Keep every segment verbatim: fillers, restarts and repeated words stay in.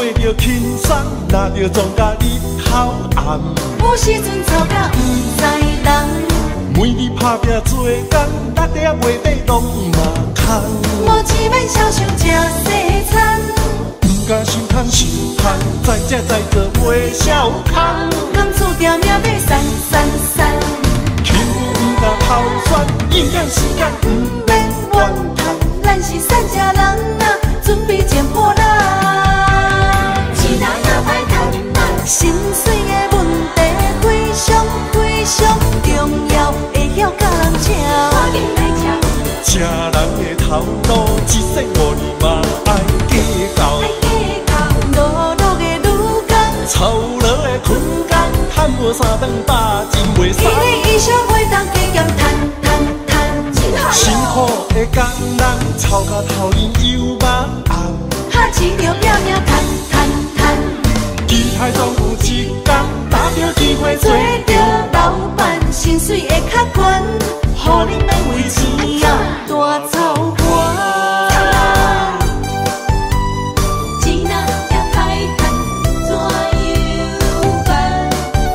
着轻松，若着庄甲日头暗。 有时阵吵甲不知人， 每日打拼做工，六点袂底拢嘛空。 无钱免少想食西餐， 不敢想贪想贪，再食再做袂少空。 工资条命要散散散， 轻浮不敢偷选，应赶时间不免怨叹。 咱是善食人啊，准备捡破烂。钱若也歹趁，心碎的问题非常非常重要，会晓甲人请。赶紧来请。 吃人的头路，一生五年嘛爱计较。 爱计较，碌碌的女工， 操劳的困工，赚无三顿饱，真袂使。 一日以上袂当加减赚赚赚， 辛苦的工人，操到头晕又目红。 哈钱着拼命赚赚赚， 期待总有一天，打着机会做着老板，薪水会较悬，互恁免为钱啊大操盘。钱若也歹趁，怎样办？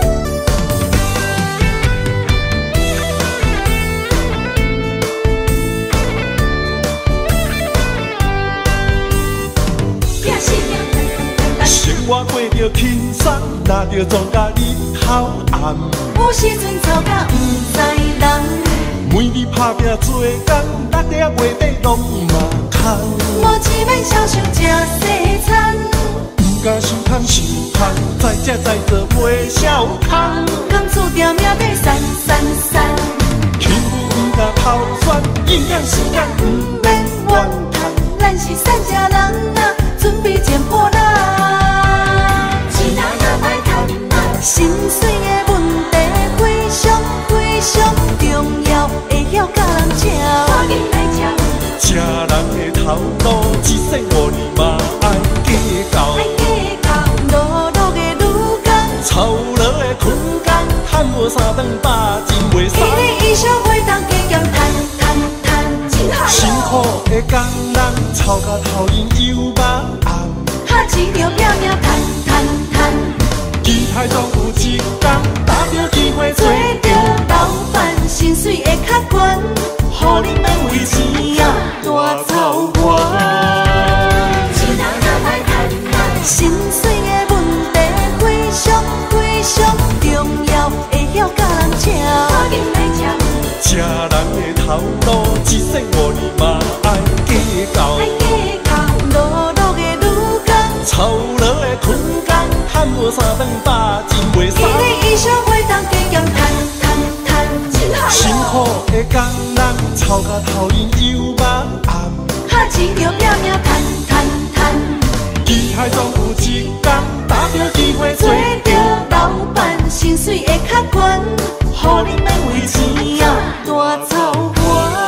拼死命生活过着轻松，若着庄甲日头暗。 有时阵吵甲不知人， 每日打拼做工，六点袂底拢嘛空。 无钱免少想食西餐， 不敢想贪想贪，再食再做袂少空。 工资条命要散散散， 轻浮不敢偷选，应赶时间不免怨叹。 咱是善食人啊，准备捡破烂。钱若也歹趁，心碎的问题非常非常重要，会晓甲人请。赶紧来请。 吃人的头路，一生五年嘛爱计较。 爱计较，碌碌的女工， 操劳的困工，赚无三顿饱，真袂使。 一日以上袂当加减赚赚赚， 辛苦的工人，操到头晕又目红。 哈钱着拼命赚赚赚， 期待总有一天，打着机会做着老板，薪水会较悬，互恁免为钱啊大操盘。钱若也歹趁，心碎的问题非常非常重要，会晓甲人请。赶紧来请。 吃人的头路，一生五年嘛爱计较。 爱计较，碌碌的女工， 操劳的困工，赚无三顿饱，真袂使。 一日以上袂当加减赚赚赚， 辛苦的工人，操到头晕又目红。 哈钱着拼命赚赚赚， 期待总有一天，打着机会做着老板，薪水会较悬，互恁免为钱啊大操盘。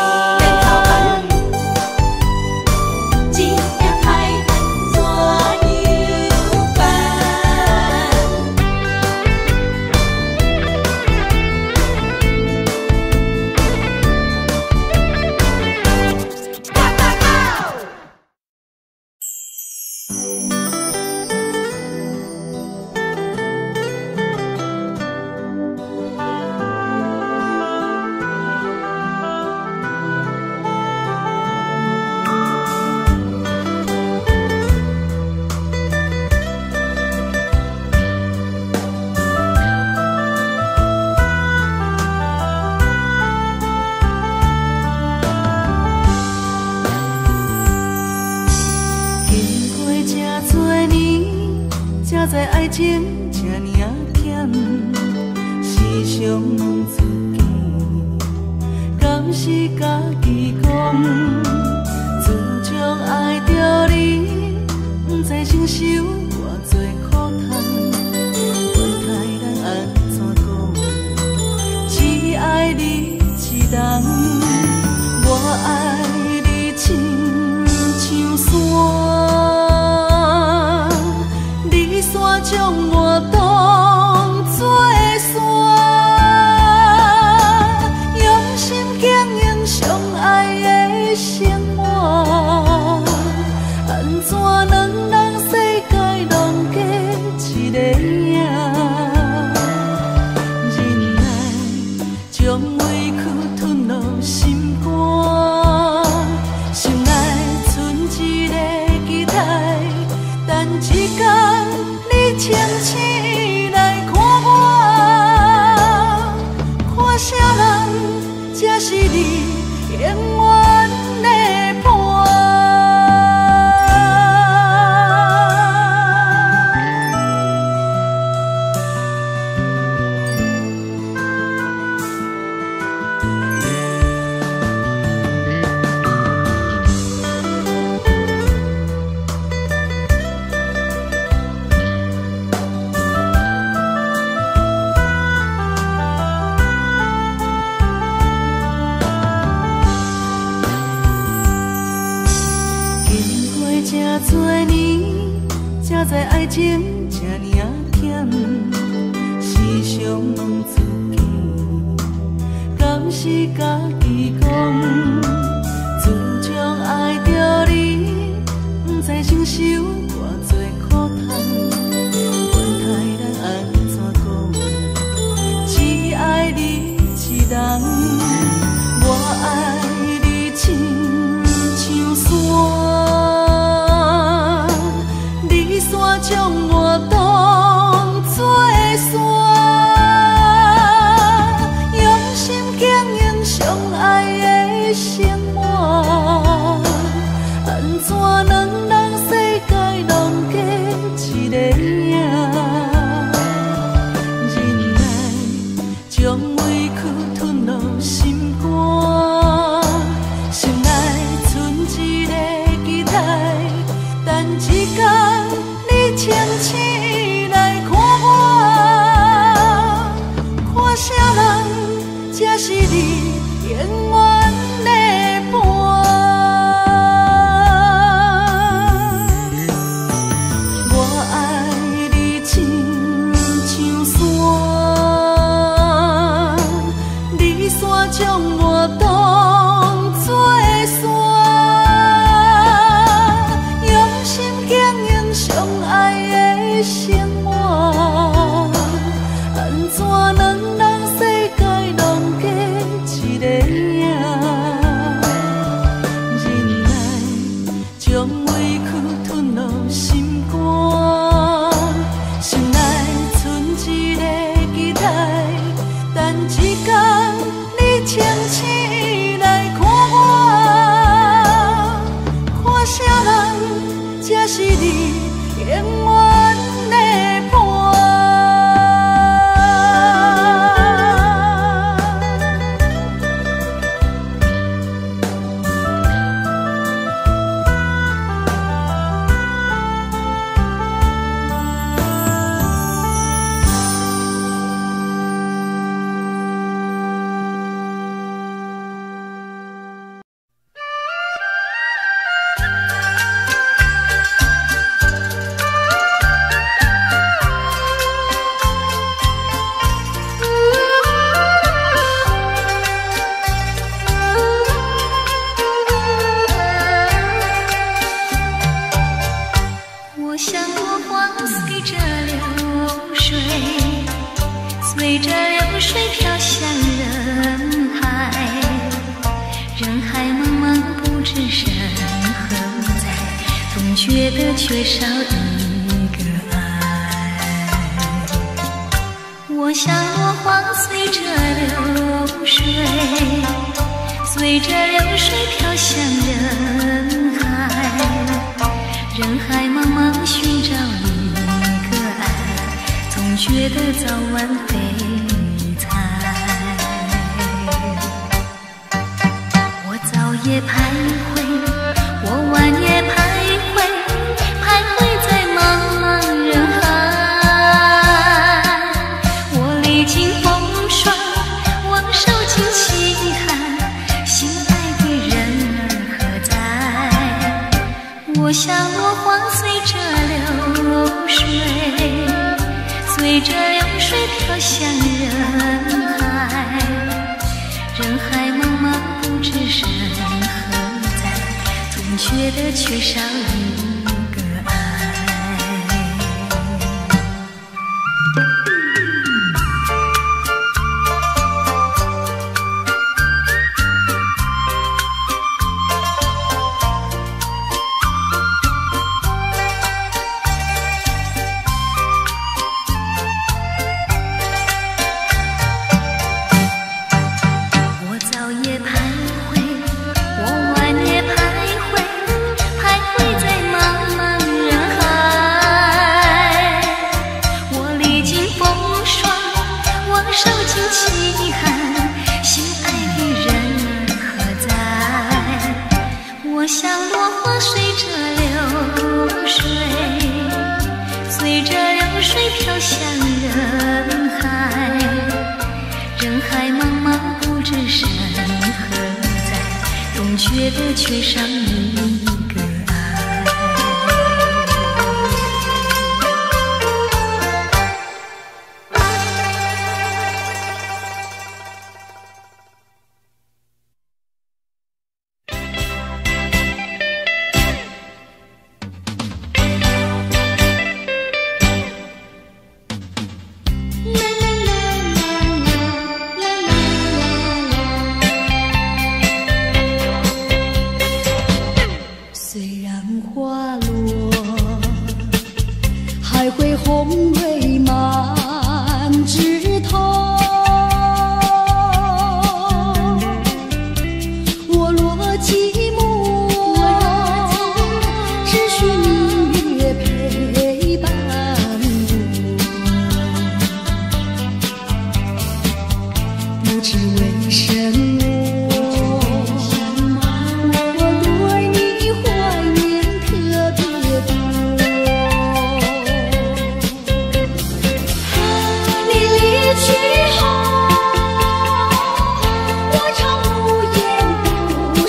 钱也歹趁，怎样办？才知爱情这呢险，时常问自己，敢是家己讲？自从爱着你，不知承受偌多苦痛。回台咱安怎讲？只爱你一人，我爱你亲像山。山将我当作山，用心经营相爱的生活，安怎两人世界路哪知爱情这尔险，时常问自己，敢是家己讲？自从爱着你，不知承受偌多苦痛。问题咱安怎讲？只爱你一人，我爱你亲像山，你山将我当作山，用心经营相爱的生活，安怎两人世界拢过一个影？忍耐将委屈吞落心肝，心内存一个期待，等一天你清醒来看我，看啥人才是你永远的伴。我爱你亲像山，你山将我当作山，用心经营相爱的生活，安怎两人世界拢过一个影？忍耐将委屈吞落心肝，心内存一个期待，等一天你清醒来看我，看啥人才是你永远的伴。 我像落花随着流水，随着流水飘向人海，人海茫茫不知身何在，总觉得缺少一个爱。我像落花随着流水，随着流水飘向人海，人海茫茫寻找一个爱，总觉得早晚悲惨。我早夜徘徊，我晚夜徘徊，徘徊在茫茫人海。我历经风霜，我受尽凄寒，心爱的人儿何在？我像落花随着流水，随着流水飘向人海，人海茫茫不知身何在，总觉得缺少一个爱。我早夜徘徊，我晚夜徘徊，徘徊在茫茫人海。我历经风霜，我受尽凄寒，心爱的人儿何在？我像落花随着流水，随着流水飘向人海，人海茫茫不知身何在，总觉得缺少一个爱。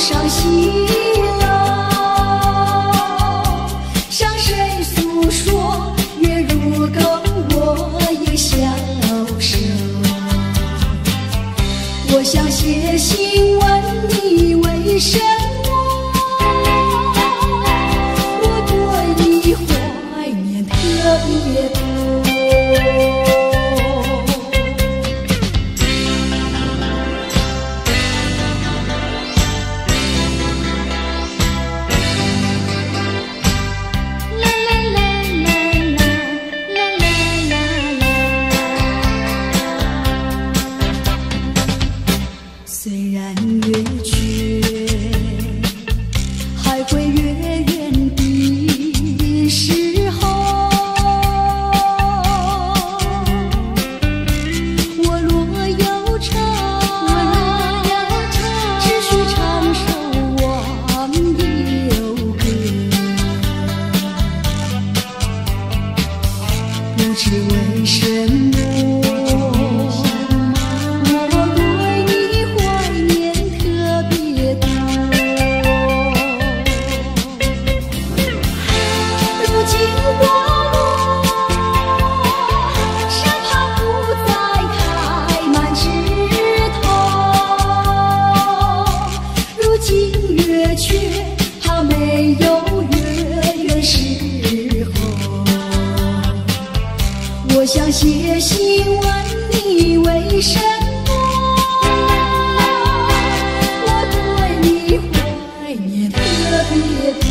伤心了，向谁诉说？月如钩，我也消瘦。我想写信问你为什么？我想写信问你为什么？我对你怀念特别多。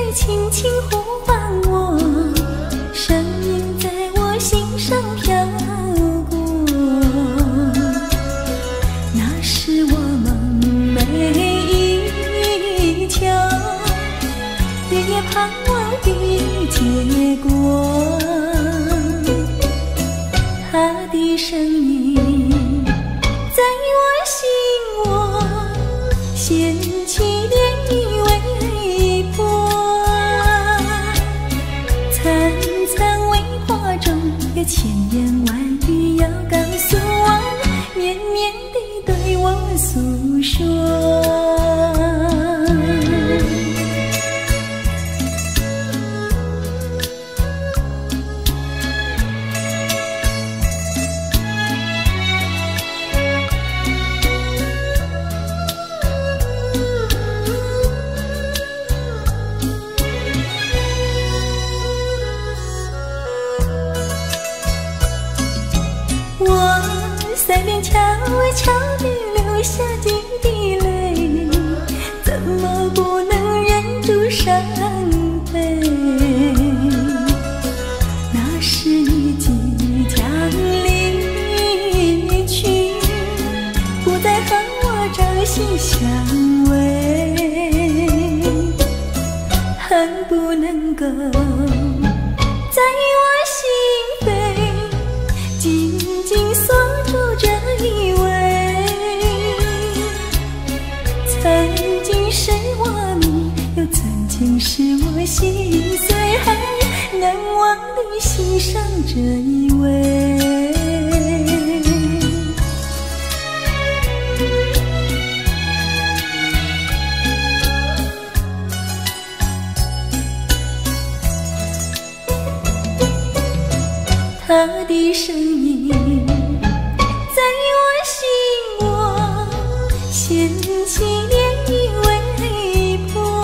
轻轻呼唤我，声音在我心上飘过。那是我梦寐以求，日夜盼望的结果。他的声音在我心窝掀起涟漪微波，层层微波中有千言万语要告诉我，绵绵地对我诉说。我腮边悄悄地流下几滴泪，怎么不能忍住伤悲？那是你即将离去，不再和我朝夕相偎，恨不能够在我心扉紧紧锁住这一位，曾经是我命，又曾经是我心碎，还难忘地欣赏这一位。他的声音在我心窝掀起涟漪微波，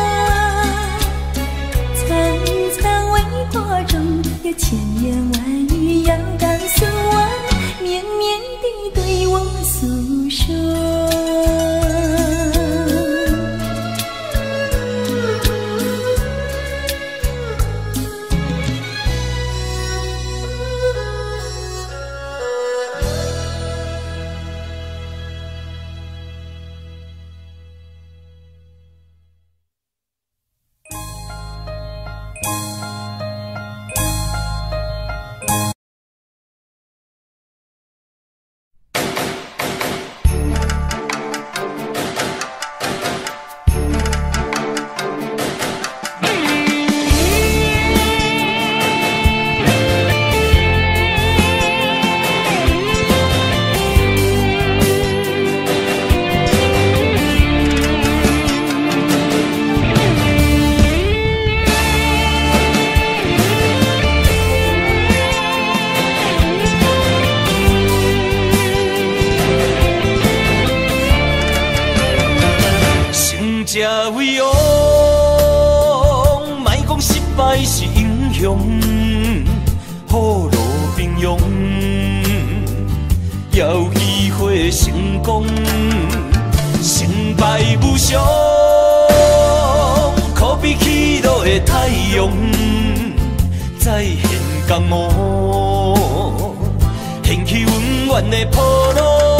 层层微波中有千言万语要告诉我，绵绵地对我诉说。 这位王，莫讲失败是英雄，雨露平庸，要机会成功，成败无常，可比起落的太阳，再现江湖，掀起温暖的波浪。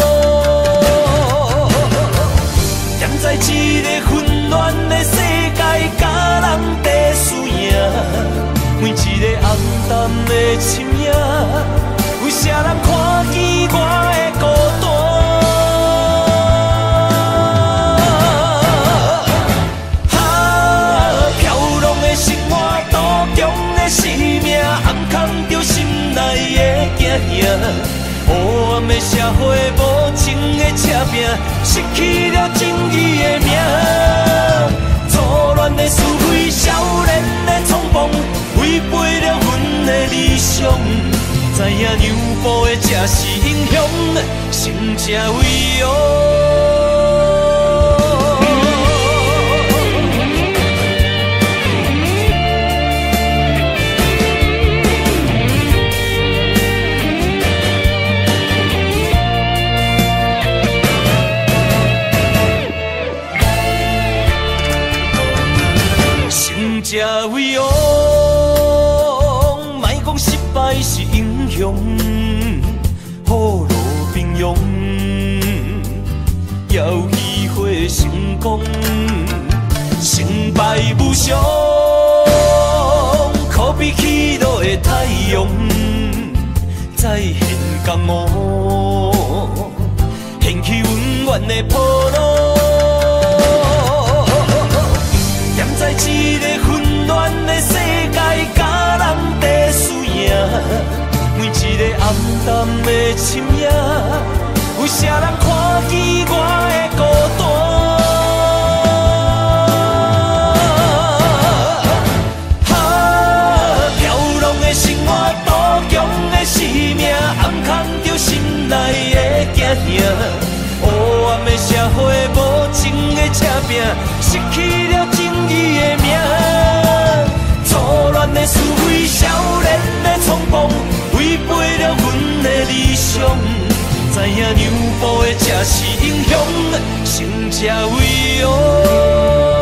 在一个混乱的世界，甲人在输赢，每一个暗淡的深夜，有啥人看见我的孤单？啊，飘浪的生活，多强的生命，暗藏着心内的惊吓。黑暗的社会，无情的车拼，失去了正义的名。错乱的是非，少年的冲动，违背了阮的理想。知影让步的才是英雄，成这位王。 才伟昂，莫讲失败是英雄，雨露平庸，也有机会成功。成败无常，可比起落的太阳，再现江湖，掀起温暖的波浪。踮在一个混乱的世界，甲人在输赢，每一个暗淡的深夜，有啥人看见我的孤单？哈，飘浪的生活，多强的生命，暗藏着心内的惊吓。黑暗的社会，无情的车拼，失去了正义的名。错乱的思维，少年的冲动，违背了阮的理想。知影让步的才是英雄，成才伟昂。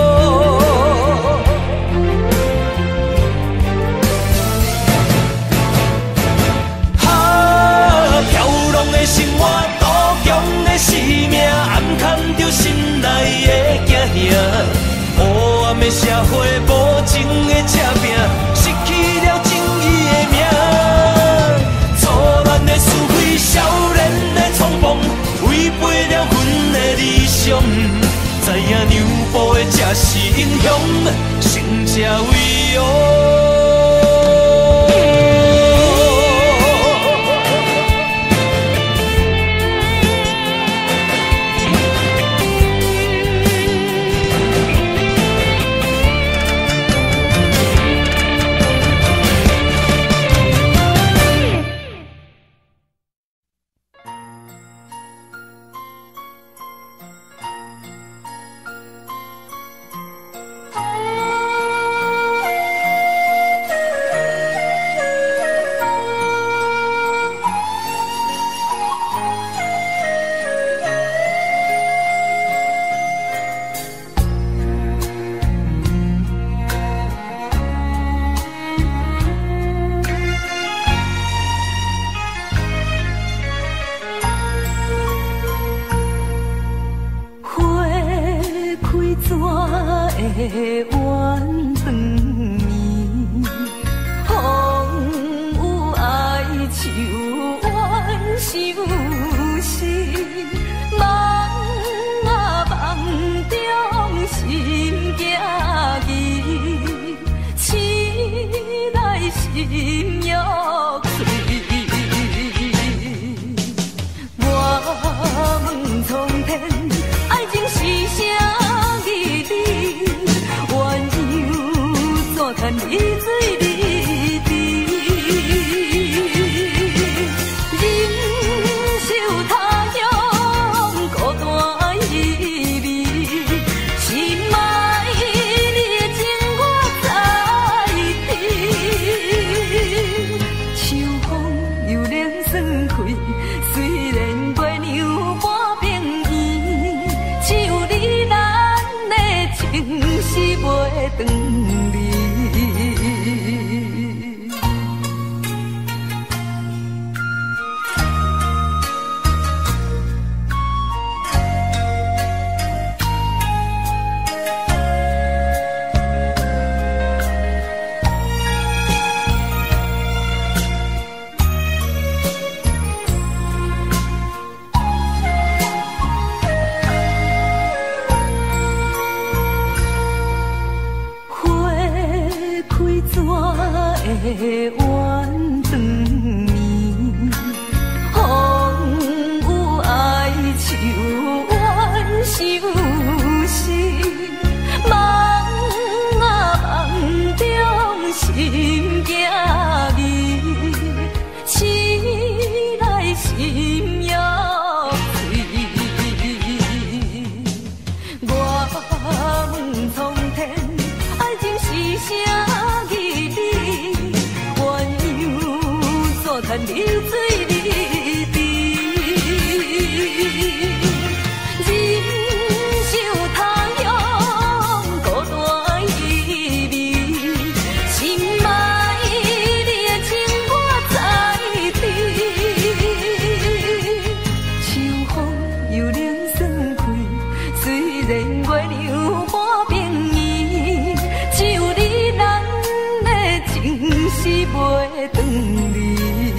生活多强的生命，暗藏着心内的惊吓。黑暗的社会，无情的车拼，失去了正义的名。错乱的思维，少年的冲动，违背了阮的理想。知影让步的才是英雄，成才伟昂。 我袂转来。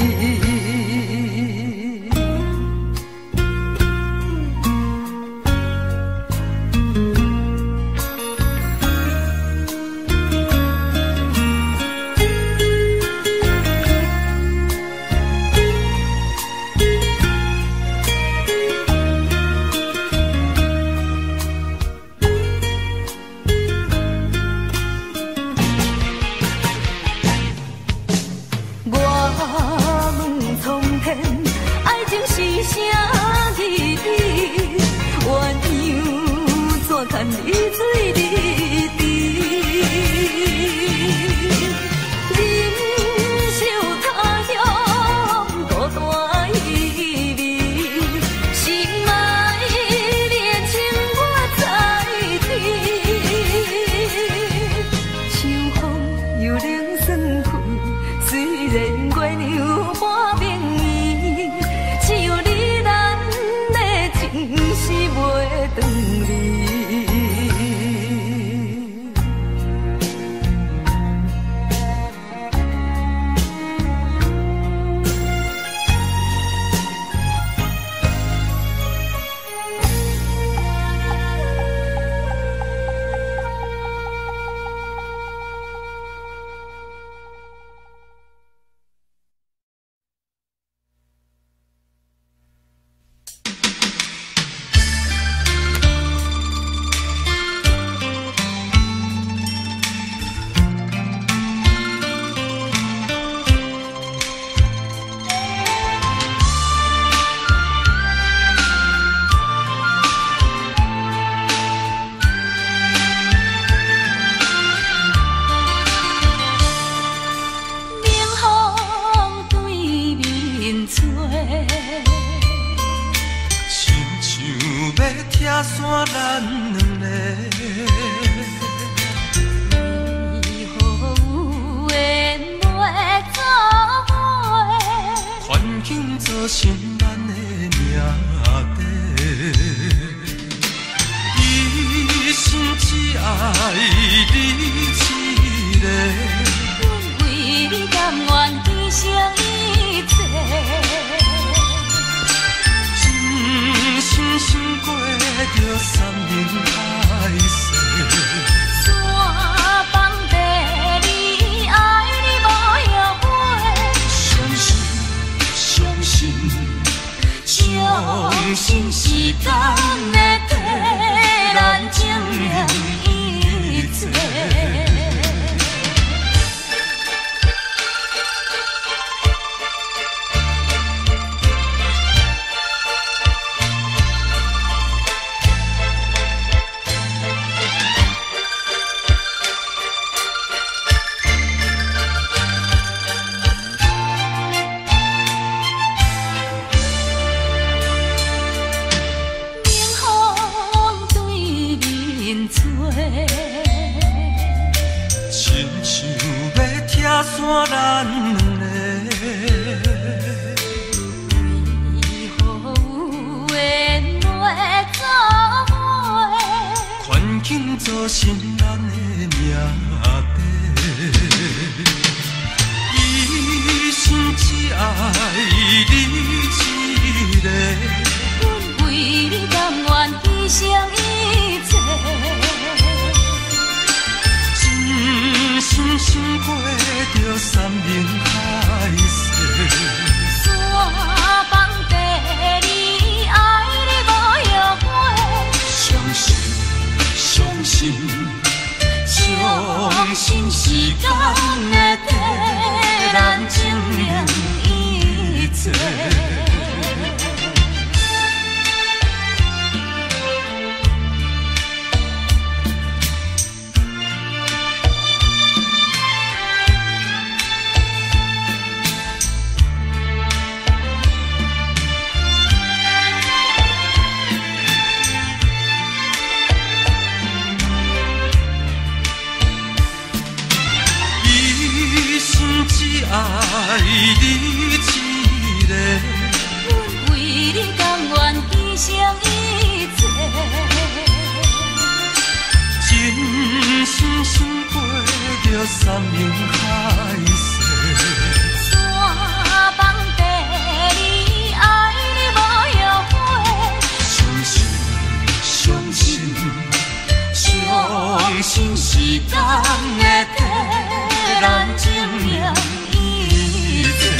爱你一个， 阮为你甘愿牺牲一切， 真心心过着山盟海誓。 相信时间会替咱证明一切。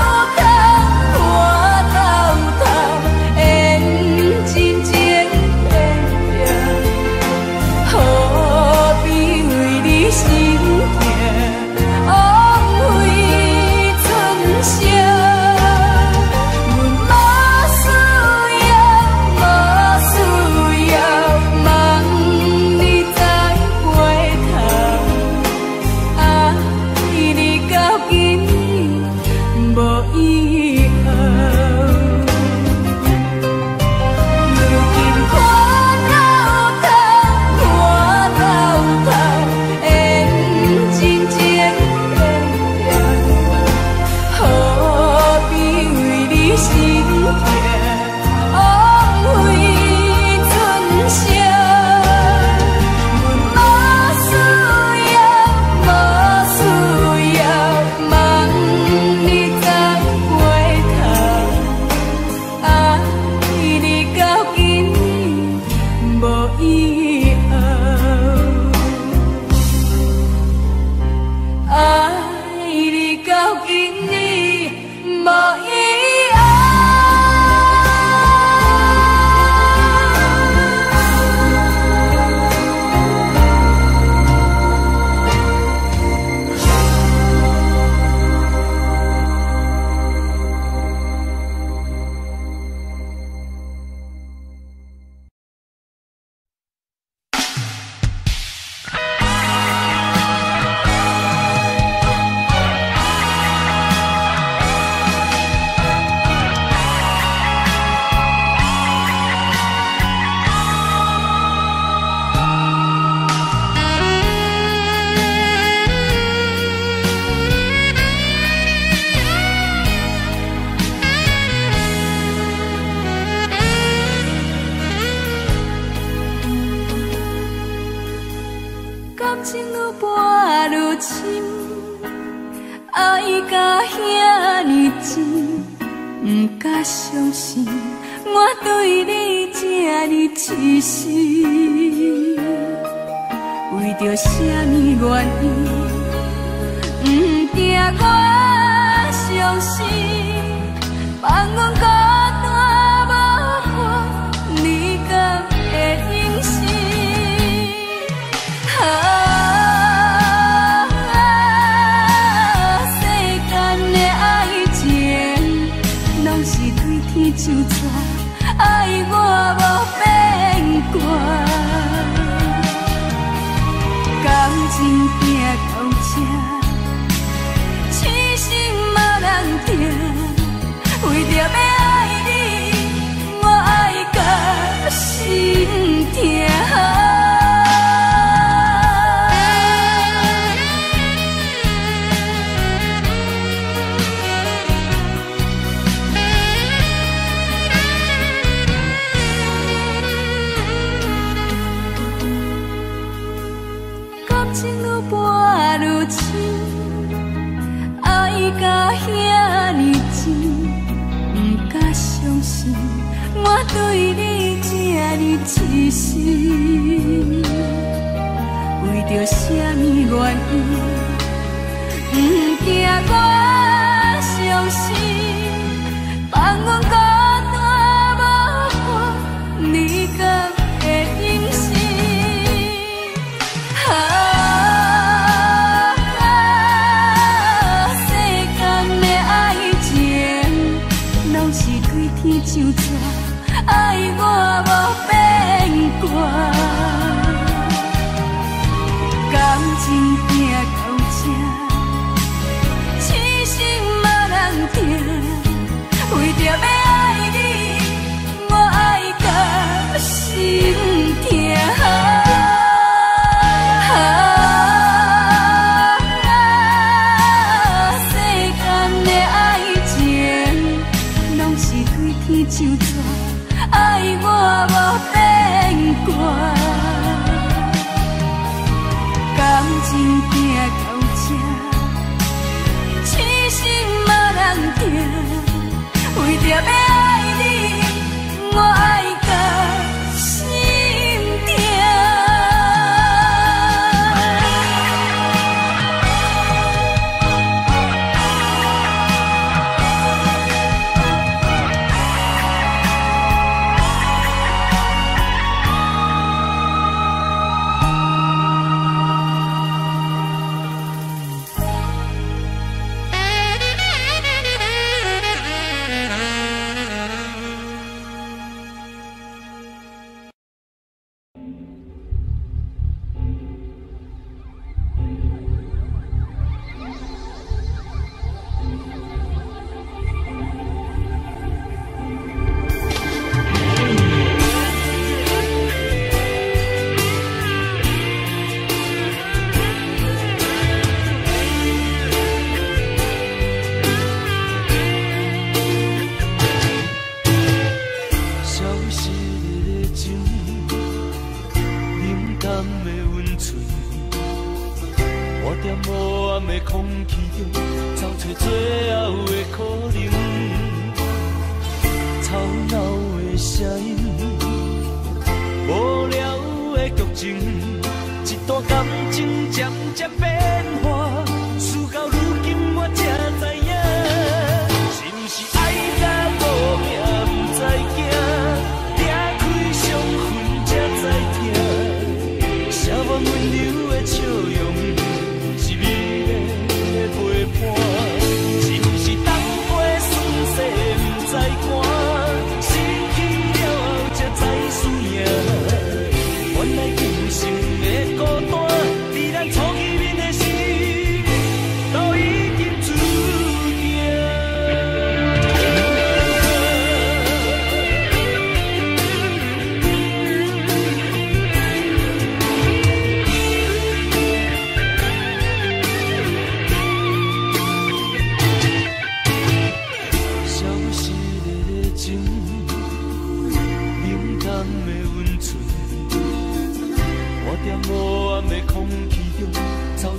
缘愈深，爱甲遐尼深，不敢相信我对你这呢痴心。为着啥物原因，不惊我伤心，放阮孤单无伴，你敢会忍心？啊，世间的爱情，拢是对天就纸，爱我无变卦。感情行到这，痴心无人听。为着要爱你，我爱到心痛。感情愈搬愈深，爱甲遐尼深。不敢相信，我对你这呢痴心。为着啥物原因，不惊我伤心，放阮孤单无伴，你敢会忍心？啊，世间的爱情，拢是对天就纸，爱我无变卦。感情行到这，痴心无人听。为着要爱你，我爱到心痛。就纸，爱我无变卦。感情行到这，痴心无人听。为着要爱你，我爱到心痛。 原来今生的孤单，比咱初见面的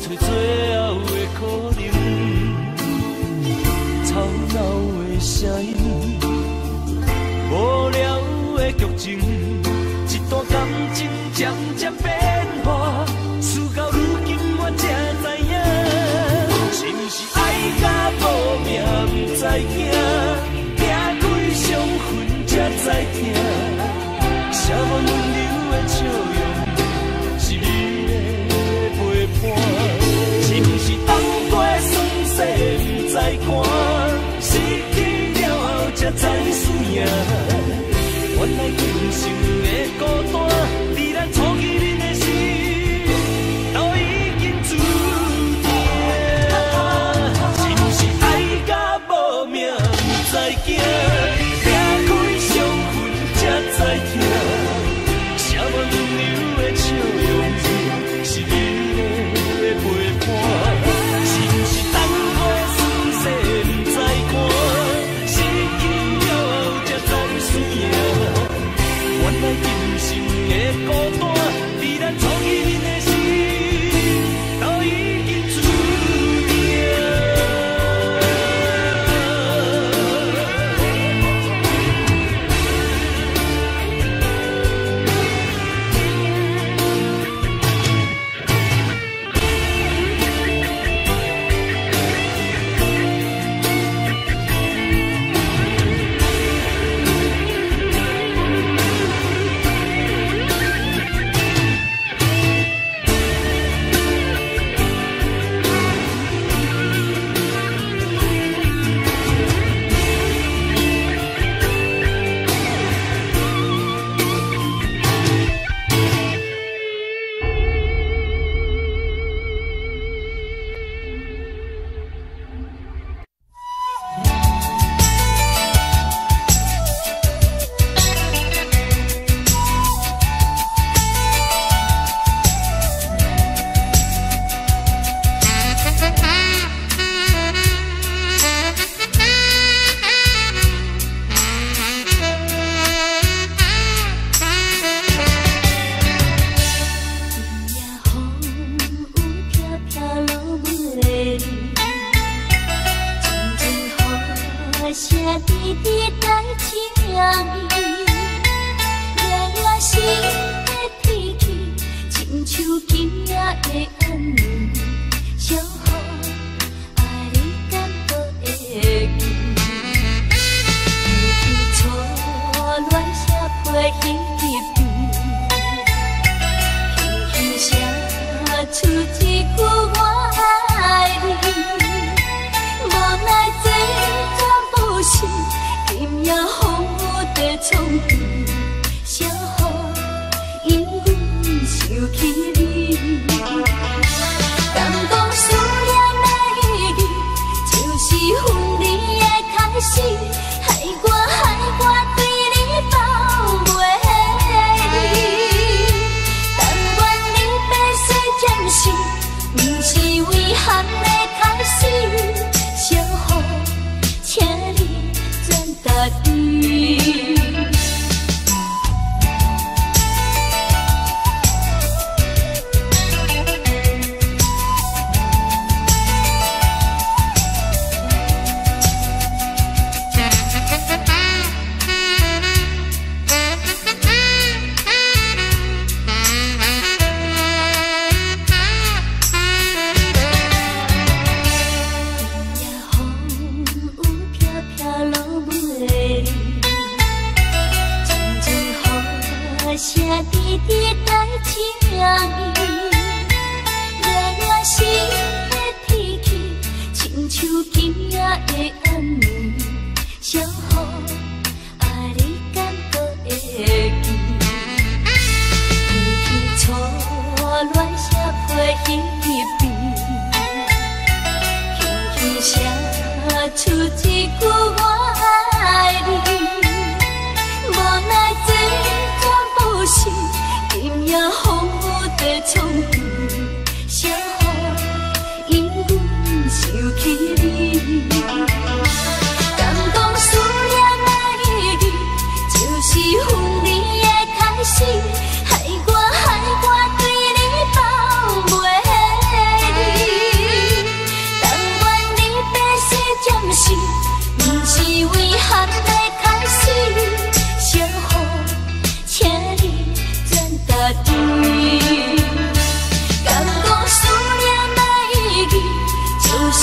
找最后的可能。吵闹的声音，无聊的剧情，一段感情渐渐变化，事到如今我才知影，是不是爱甲无命不知惊，行开伤痕才知疼，写满温柔的笑容，是你的陪伴，是不是当过酸涩不知寒，失去了后才知输赢，原来今生的孤单，在咱初见面的时，都已经注定。是不是爱甲无命不知惊，拆开伤痕才知疼，写满温柔的笑容，是你的陪伴。是不是等过酸涩不知寒，失去了后才知输赢，原来今生的孤单，在咱初见面的时，都已经注定。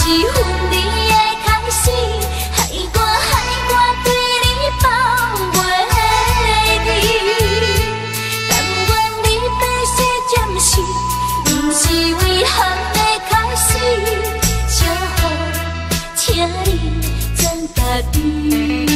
是分离的开始，害我害我对你放袂离。但愿你白雪暂时，不是遗憾的开始，请好，请你全家己。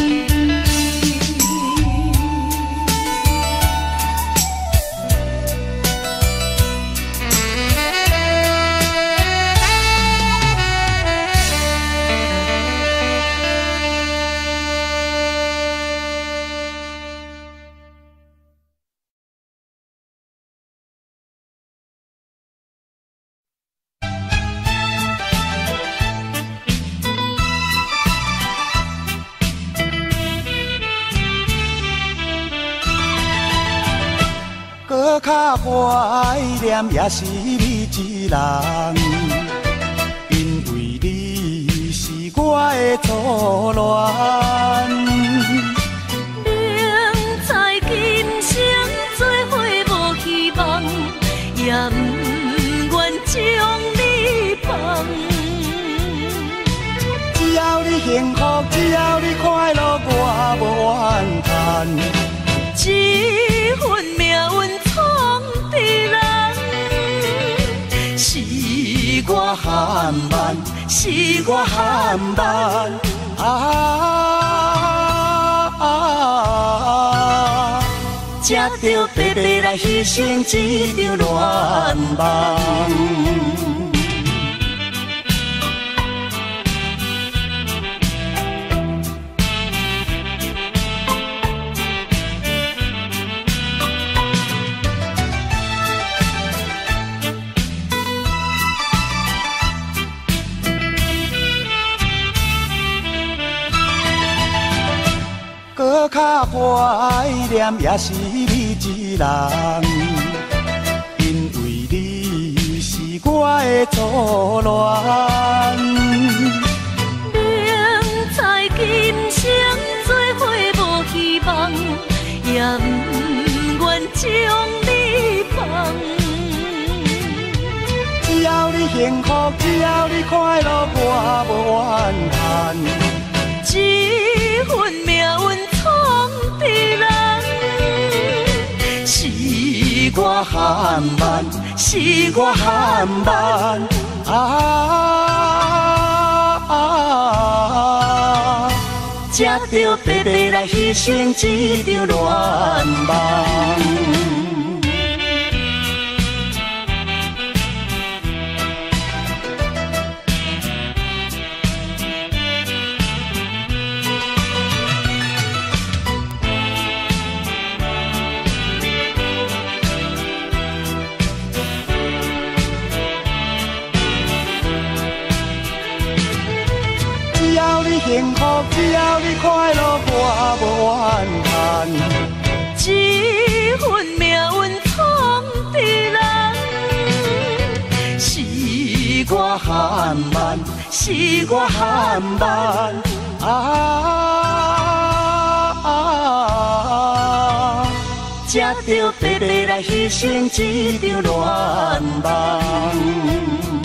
搁较怀念也是你一人，因为你是我的初恋。 明知今生做伙无希望，也不愿将你放。 只要你幸福，只要你快乐，我无怨叹。 这份命运闯的人，是我含慢，是我含慢啊！才着白白来牺牲一场恋梦。搁较怀念也是你一人，因为你是我的初恋。 明知今生做伙无希望，也不愿将你放。 只要你幸福，只要你快乐，我无怨叹。 这份命运闯的人，是我含慢，是我含慢啊！才着白白来牺牲一场恋梦。只要你幸福，只要你快乐，我无怨叹。 这份命运闯的人，是我含慢，是我含慢啊！才着白白来牺牲一场恋梦。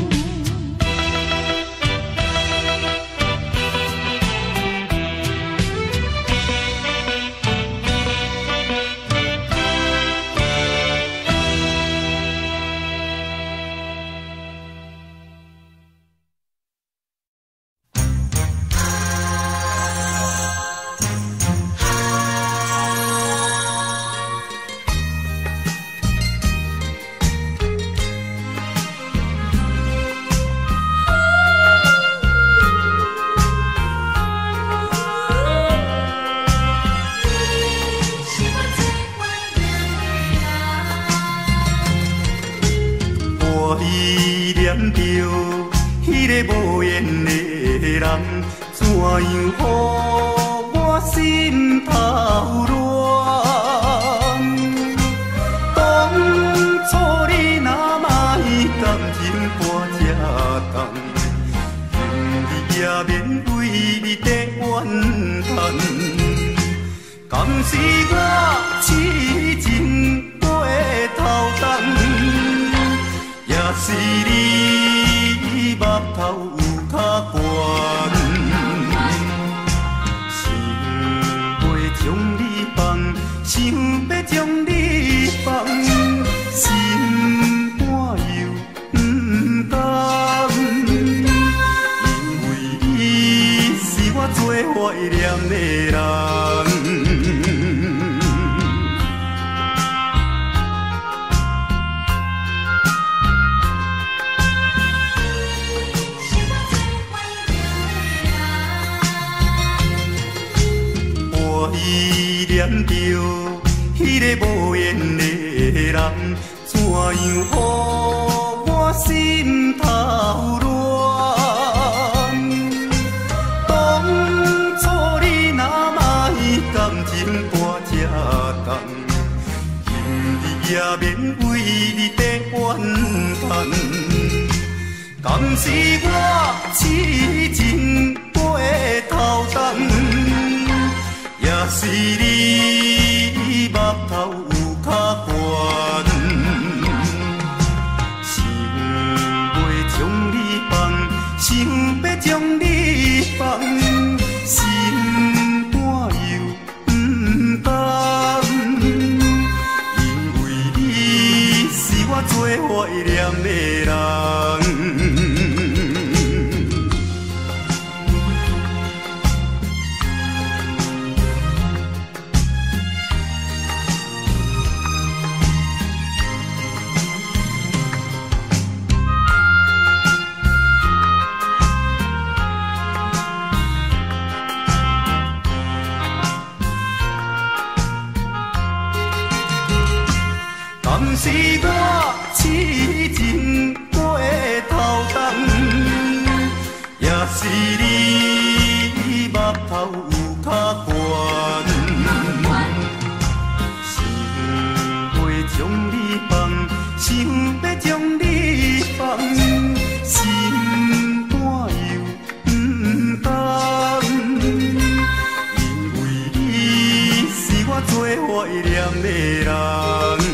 无缘的人，怎样予我心头乱？当初你若莫甘心搬这重，今日也免为你在怨叹。敢是我痴情背头重，也是你目头有较念着迄个无缘的人，怎样予我心头乱？当初你若卖感情半只重，今日也免为你在怨叹。敢是我痴情过头重，也是你目头有较悬，想要将你放，想要将你放，心肝又不甘，因为你是我最怀念的人。敢是我痴情过头重，也是你目头有较悬，想要将你放，想要将你放，心肝又不甘，因为你是我最怀念的人。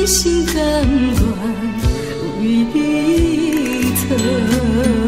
心甘愿为你错。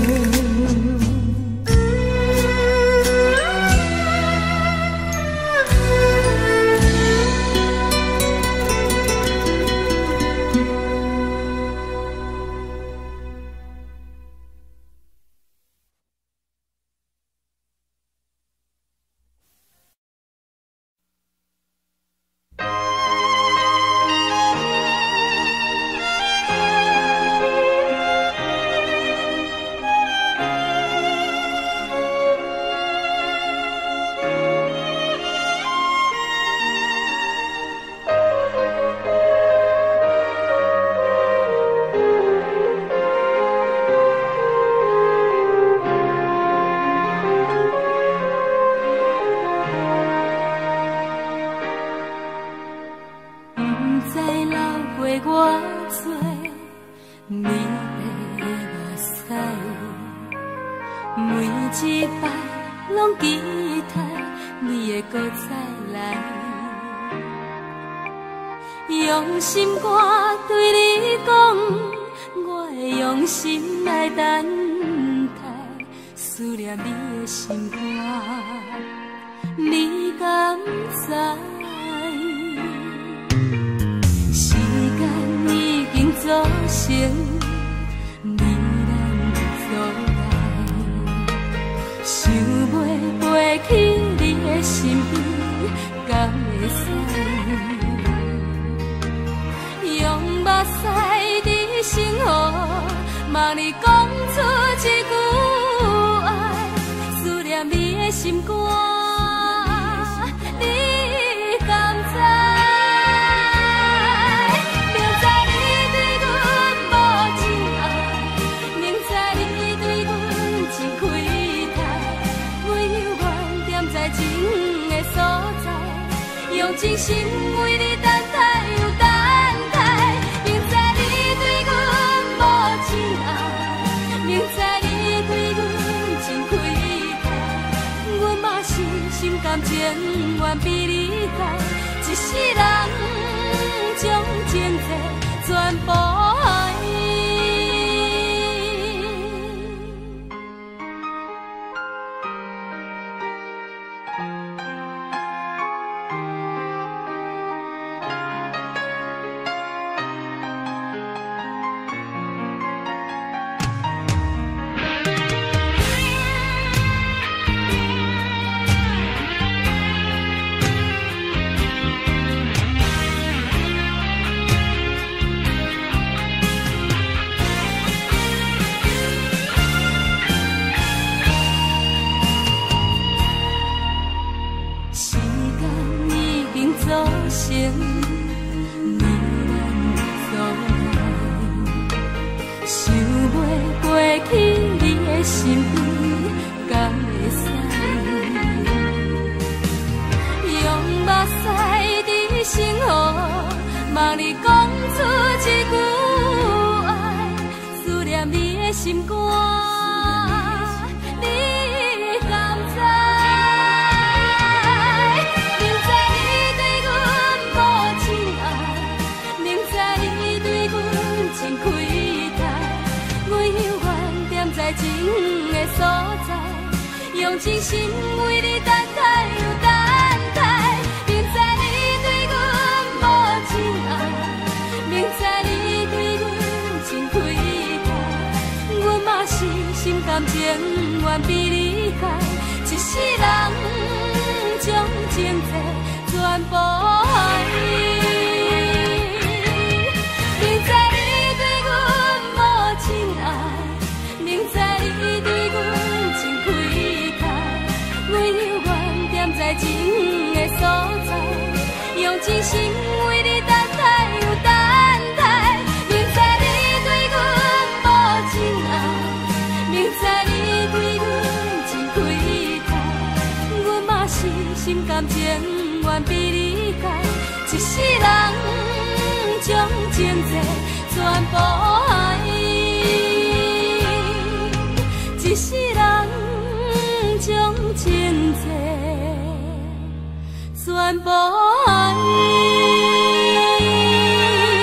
用心歌对你讲，我会用心来等待，思念你的心肝，你敢知？时间已经造成你咱阻碍，想要飞去你的身边，敢会使？用目屎在心河，望你讲出一句爱，思念你的心肝，你敢知？明知你对阮无情爱，明知你对阮真亏待，我犹原踮在情的所在，用真心为你等待又等。心甘情愿比你大，一世人将情债全部爱。望你讲出一句爱，思念你的心肝，你敢知？明知你对阮无情爱，明知你对阮真亏待，我犹原踮在情的所在，用真心为你等待又等待。明知你对阮真亏待，阮嘛是心甘情愿比你大，一世人将情债全部爱。明知你对阮无情爱，明知你对阮真亏待，我犹原踮在情的所在，用真心为你等待又等。心甘情愿比你大，一世人将情债全部爱，一世人将情债全部爱。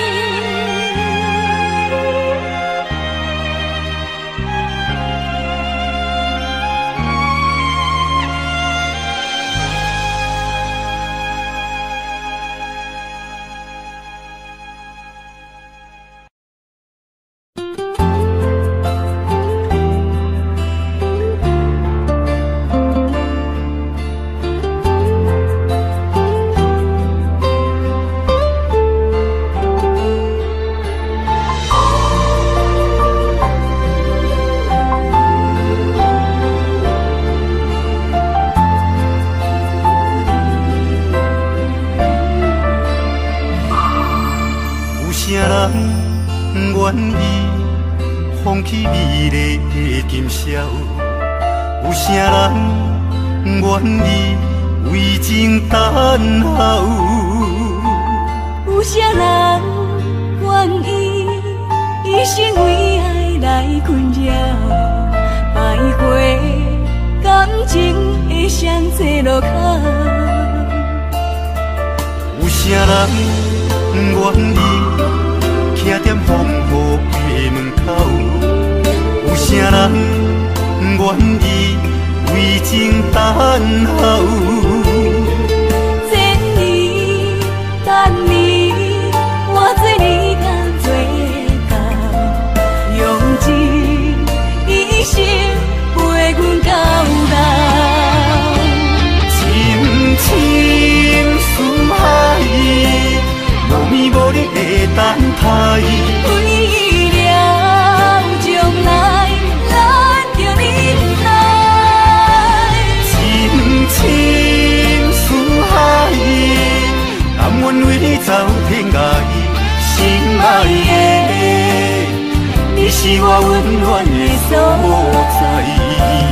啥人愿意放弃美丽的今宵？有啥人愿意为情等候？ 有啥人愿意一生为爱来困扰？徘徊感情的双际路口。 有啥人愿意徛在风雨的门口？有啥人愿意为情等候？ 千年等你，我做你甘做到，用一一生陪阮到老。 深深思海，无眠无日的等待。 为了将来，咱着忍耐。 深深思海，甘愿为你走天涯。心爱的，你是我温暖的所在。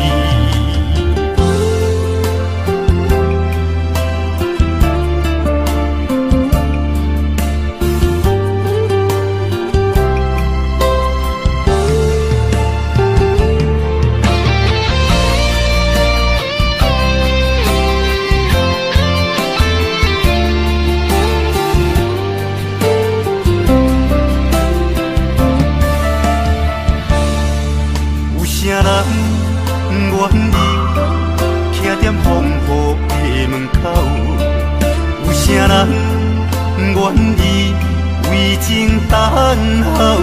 啥人愿意为情等候？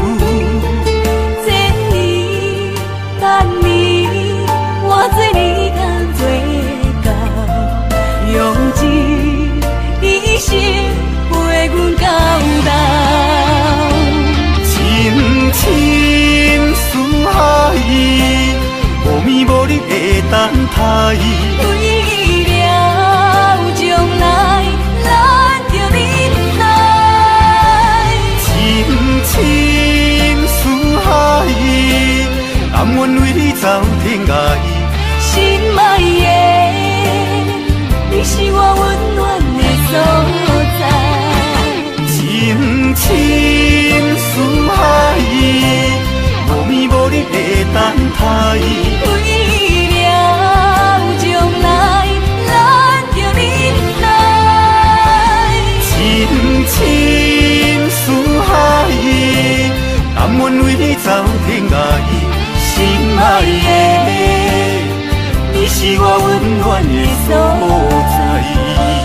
千年等你，我做你甘做到，用一一生陪阮到老。 深深思海，无眠无日的等待。 为了将来，咱着忍耐。 深深思海，甘愿为你走天涯。 心爱的，你是我温暖的所在。 深深思海，无眠无日的等待。 为了将来，咱着忍耐。 深深思海，甘愿为你走天涯。心爱的，你是我温暖的所在。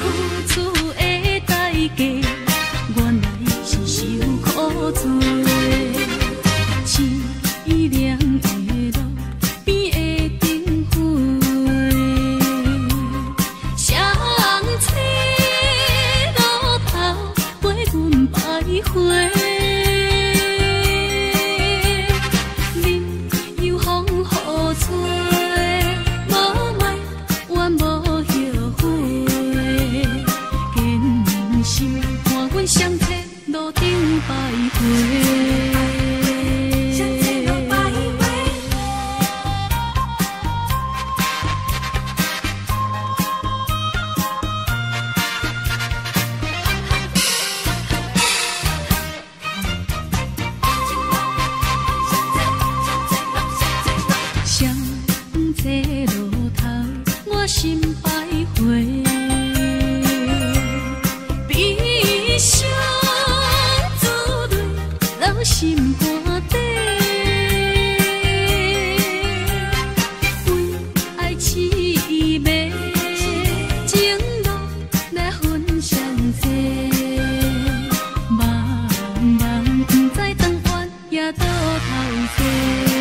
原来是受苦罪。 百回。心百回，悲伤滋泪人心肝底，为爱凄美，情路来分相济，茫茫不知长远也倒头西。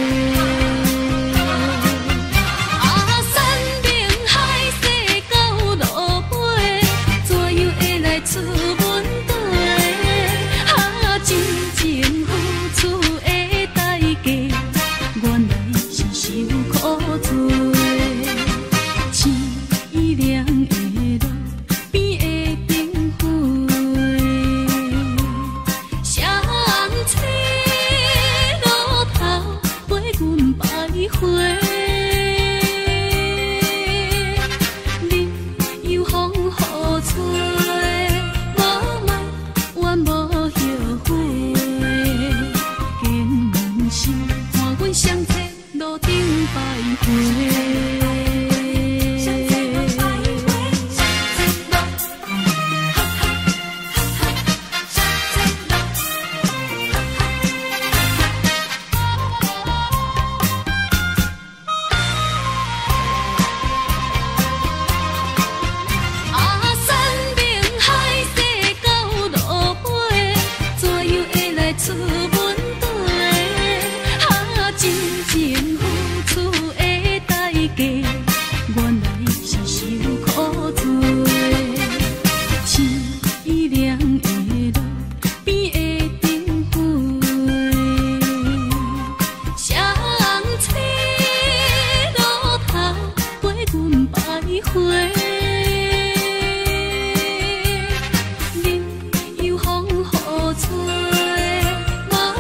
你又风雨吹，茫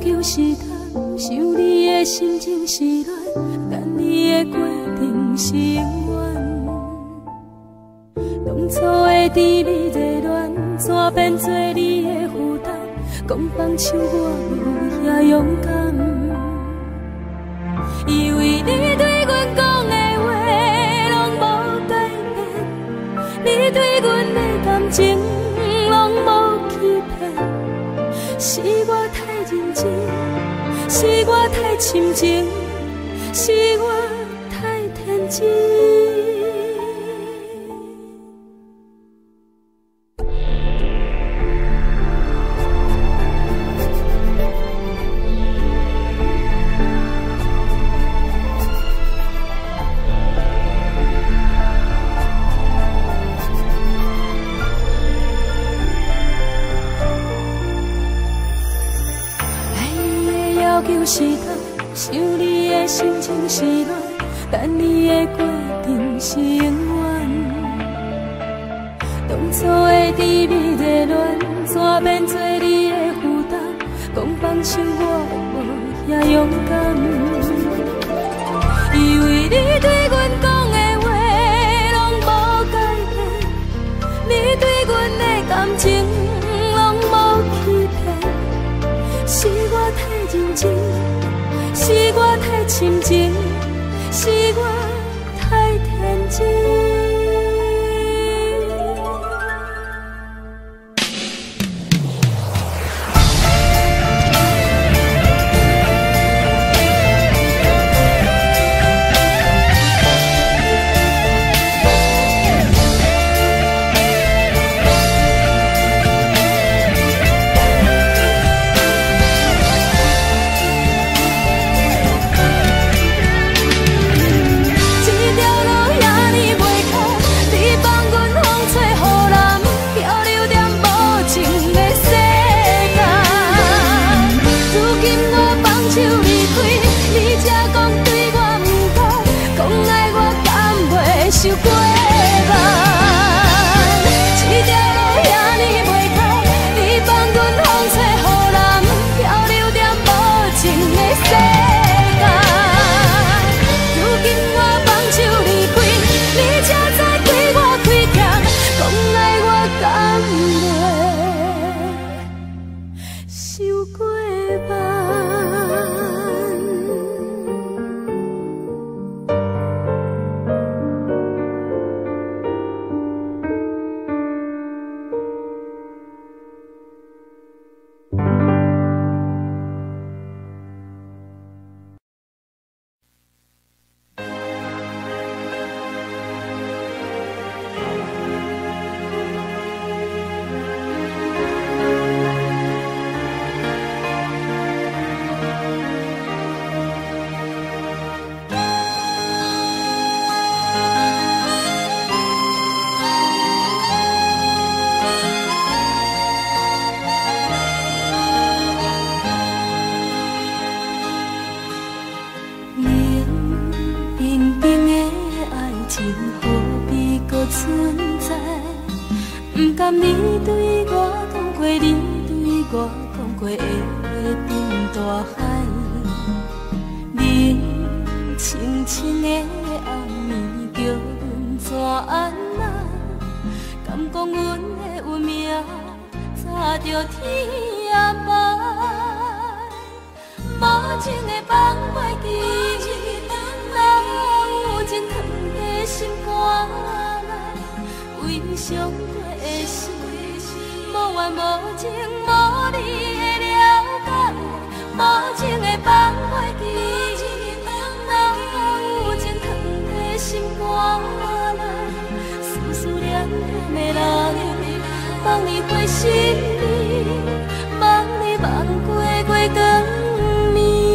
求是难，想你的心情是乱，等你的过程是永远。当初的甜蜜热恋，怎变做你的负担？讲放手我无遐勇敢，因为你对阮讲的话拢无改变，你对阮的感情拢无欺骗。是我太认真，是我太深情，是我太天真。是难，想你的心情是乱，等你的过程是永远。当初的甜蜜热恋，怎变做你的负担？讲放手我无遐勇敢，因为你对阮讲的话拢无改变，你对阮的感情拢无欺骗，是我太认真。是我太深情，是我太天真。受过慢，这条路遐尼袂开，你放阮风吹雨淋，漂流在无情的世界。如今我放手离开，你才知对我开强，讲爱我甘袂受过慢。不甘你对我讲过，你对我讲过的话变大海，冷清清的暗暝叫阮怎安那？敢讲阮的运命早着天涯海，无情的放袂记，哪有真疼的心肝内，为伤过的心，无怨无情无你的了解，无情的放袂记，哪有真疼的心肝内，思思念念的人，望你回心里，望你望过过光暝。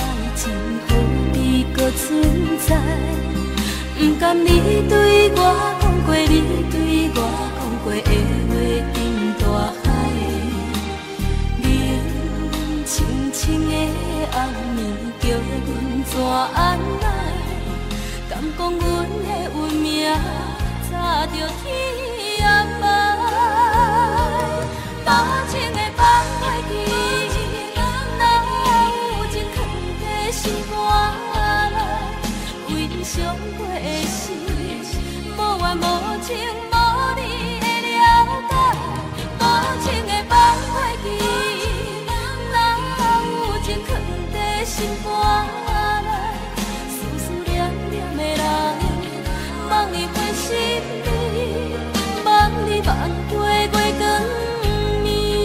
存在，不甘你对我心肝内，思思念念的人，望你回心里，望你望过月光暝。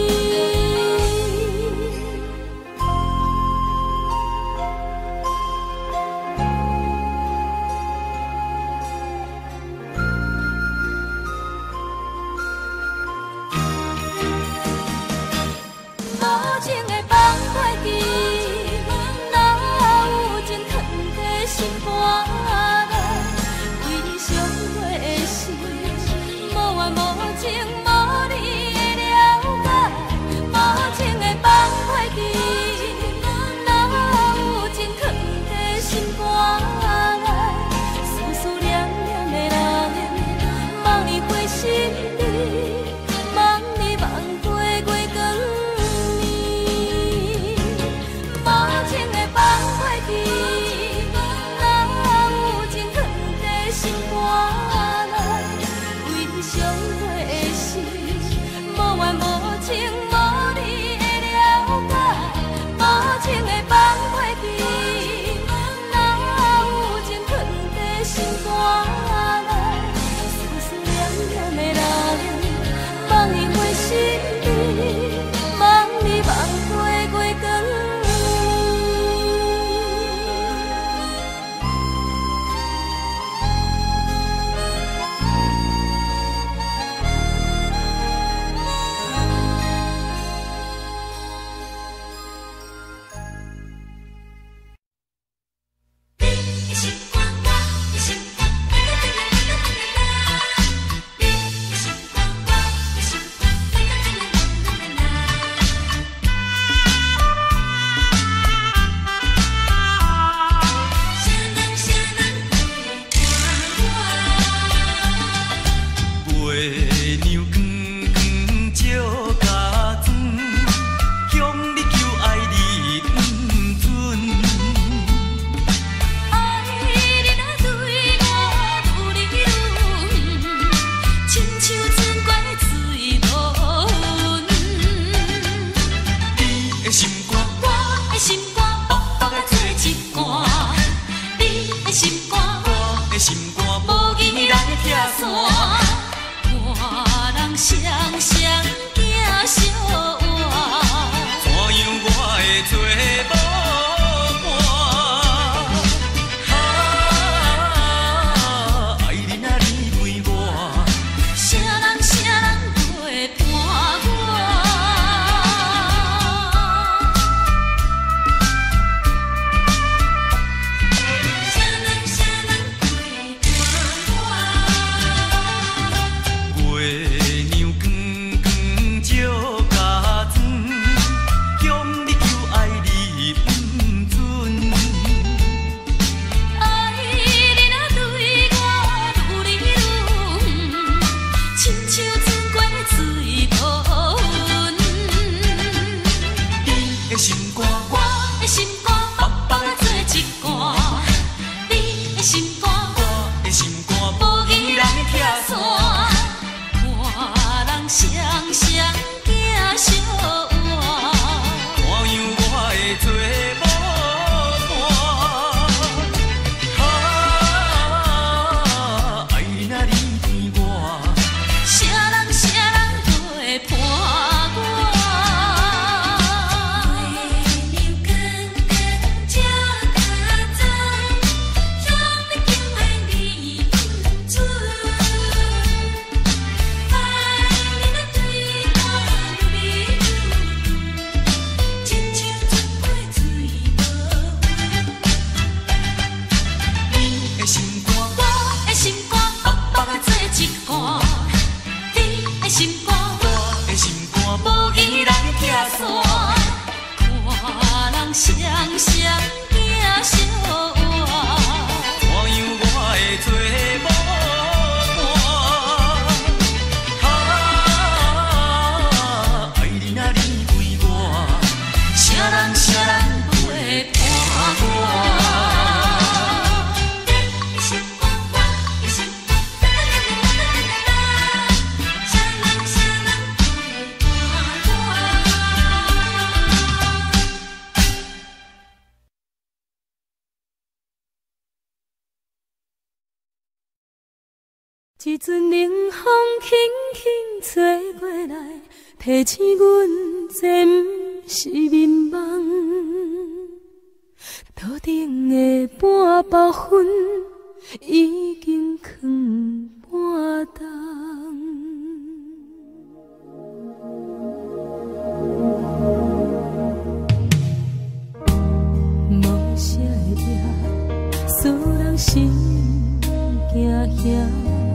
无情的放袂记，哪有情藏在心肝内？为你伤过的事，无怨无情，无你的了解。无情的放袂记，哪有情藏在心肝内？思思念念的人，望你回心里，望你望过月光。无情的放袂记，哪有情藏在心肝内？为你伤过的事，无怨无情，无你的了解。无情的放袂记，哪有情藏在心肝内？思思念念的人，望你回心里，望你望过月光。谁一阵冷风轻轻吹过来，提醒阮这不是眠梦。头顶的半包云已经藏半冬。无啥会抓，使人心惊惊。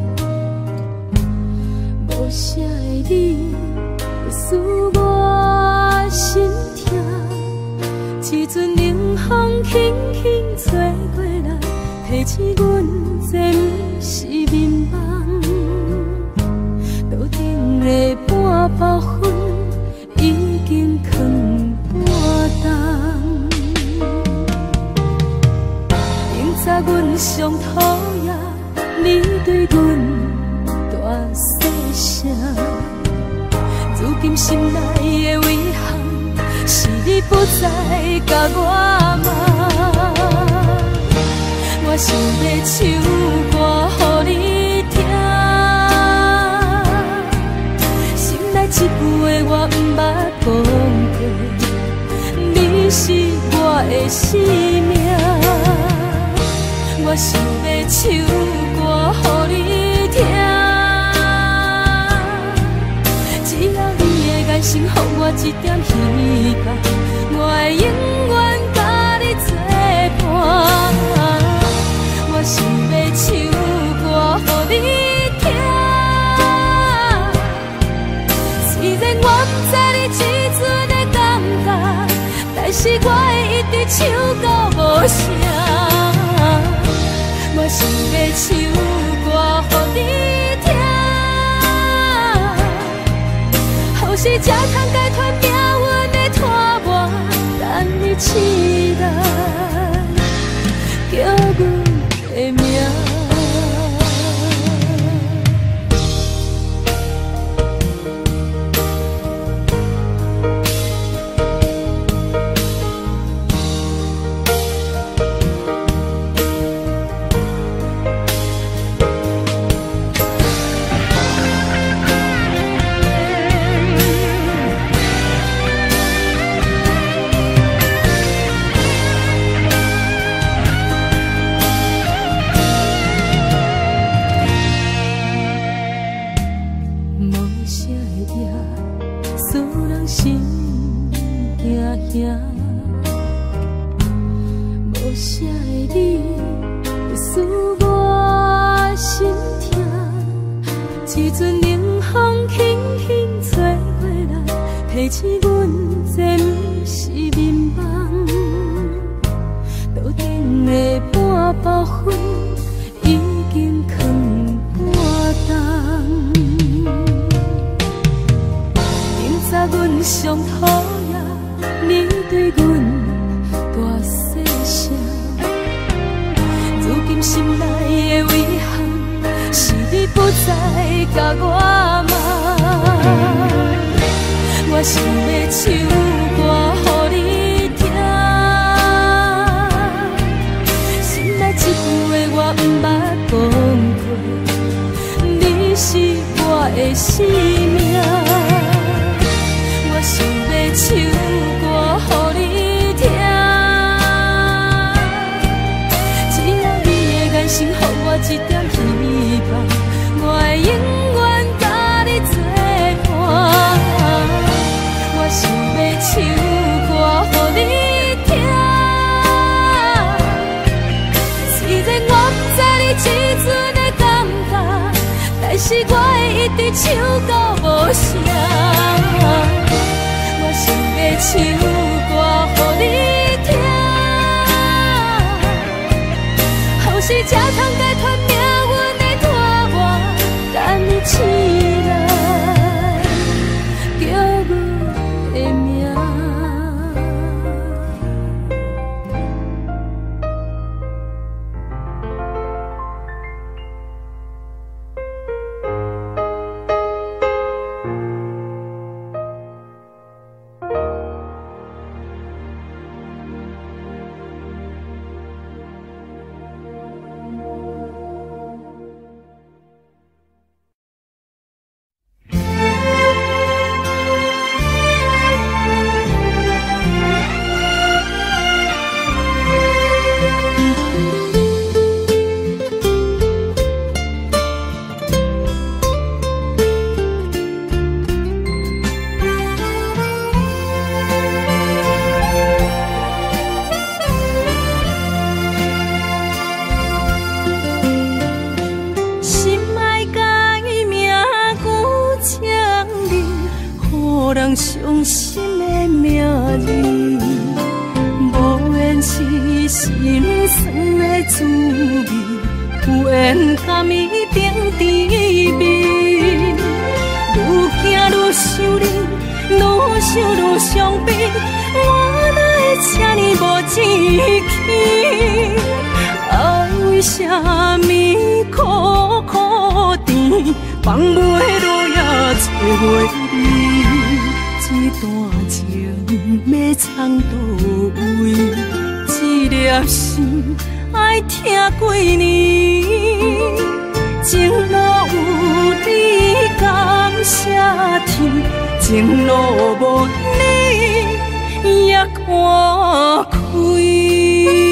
无啥的你，使我心痛。一阵冷风轻轻吹过来，提醒阮这不是眠梦。头顶的半包云已经藏半冬。明早阮上讨厌你对阮。如今心内的遗憾，是你不再甲我骂。我想要唱歌予你听，心内一句话我不捌讲过，你是我的生命。我想要唱歌予你听。心，予我一点希望，我会永远甲你作伴。我想要唱歌予你听，虽然我不知你这阵的感觉，但是我会一直唱到无声。我想要唱歌予你听。是才通解脱命运的拖磨，等你期待，叫阮的名。无啥的你，使我心痛。一阵冷风轻轻吹过来，提醒阮这不是眠梦。头顶的半包云已经藏半冬。明早阮上讨厌你对阮大细声，如今心内的遗憾，是你不再甲我骂。我想要唱歌予你听，心内一句话我不捌讲过，你是我的生命。我想要唱歌予你听，只要你的眼神予我一点希望，我会永远甲你作伴。我想要唱歌予你听，虽然我不知你这阵的感觉，但是我会一直唱到无声。我想要唱歌予你听，后世才通解脱命运的拖磨，等你起来，叫阮的名。 愿甘伊顶甜蜜，愈行愈想你，愈想愈伤悲，我哪会这呢无志气？爱为啥物苦苦甜，放袂落也找袂你？这段情要藏倒位？一粒心爱听几年，情路有你感谢天，情路无你也看开。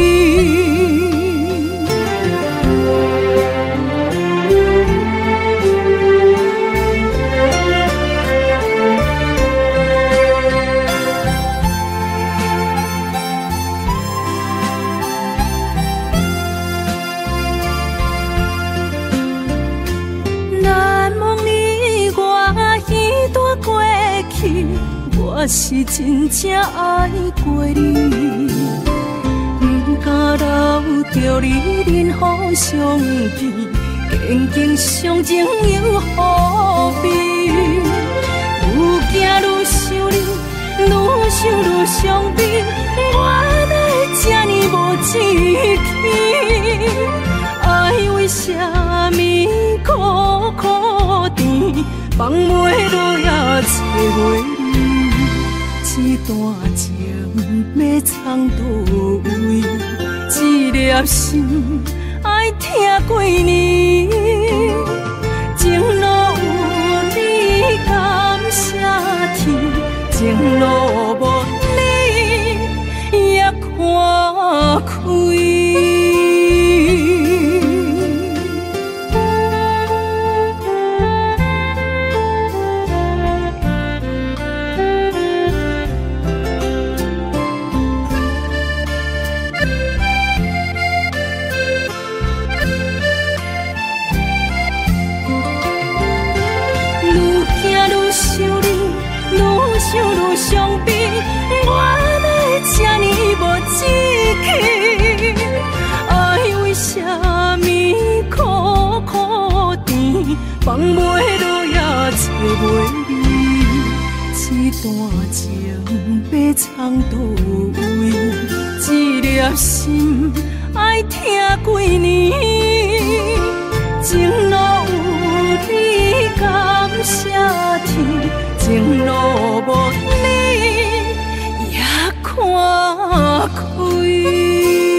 我是真正爱过你，不敢留着你任何相片，坚强相情又何必？愈行愈想你，愈想愈伤悲，我哪会这呢无志气？爱为啥物苦苦甜，放袂落也找袂你？这段情要藏倒位？一粒心爱听几年？情路有你感谢天，情路无你也看开。想愈伤悲，我哪会这呢无志气？爱为啥物苦苦甜，放袂落也找袂你？这段情要藏倒位？一粒心爱听几年？情路有你感谢天，情路无你也看开。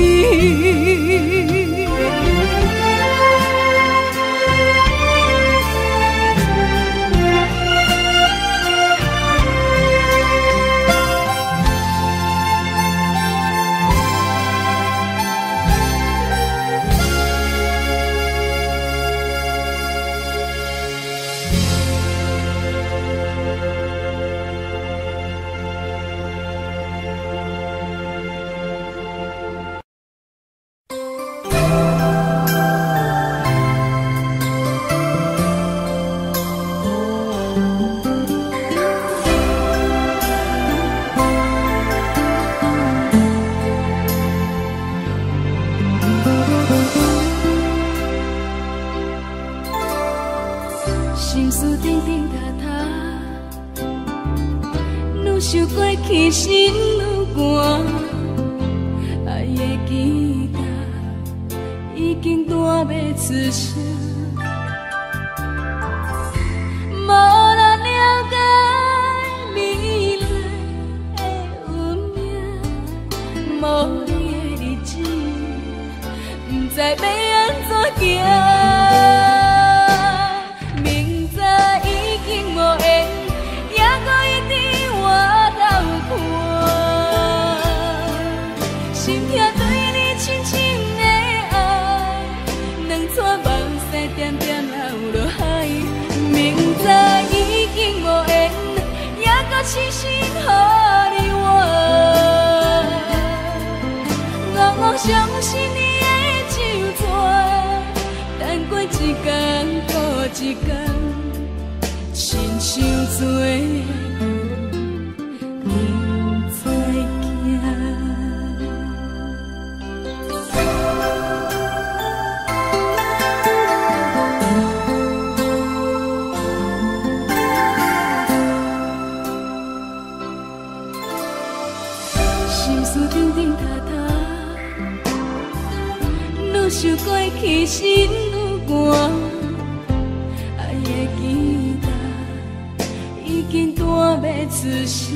想过去心愈寒，爱的期待已经弹要出声，无人了解未来的运命，无你的日子，不知要安怎行。明知已经无缘，也搁一直心痛对你深深的爱，两串梦西点点流落海。明知已经无缘，也搁痴心予你爱。我我相信你的手纸，等过一天过一天，亲像做。 顶榻榻，愈想过去心愈寒，爱的吉他已经弹袂出声，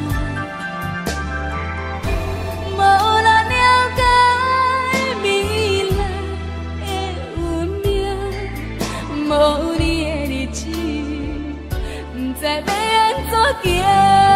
无人了解未来的运命，无你的日子，不知要安怎行。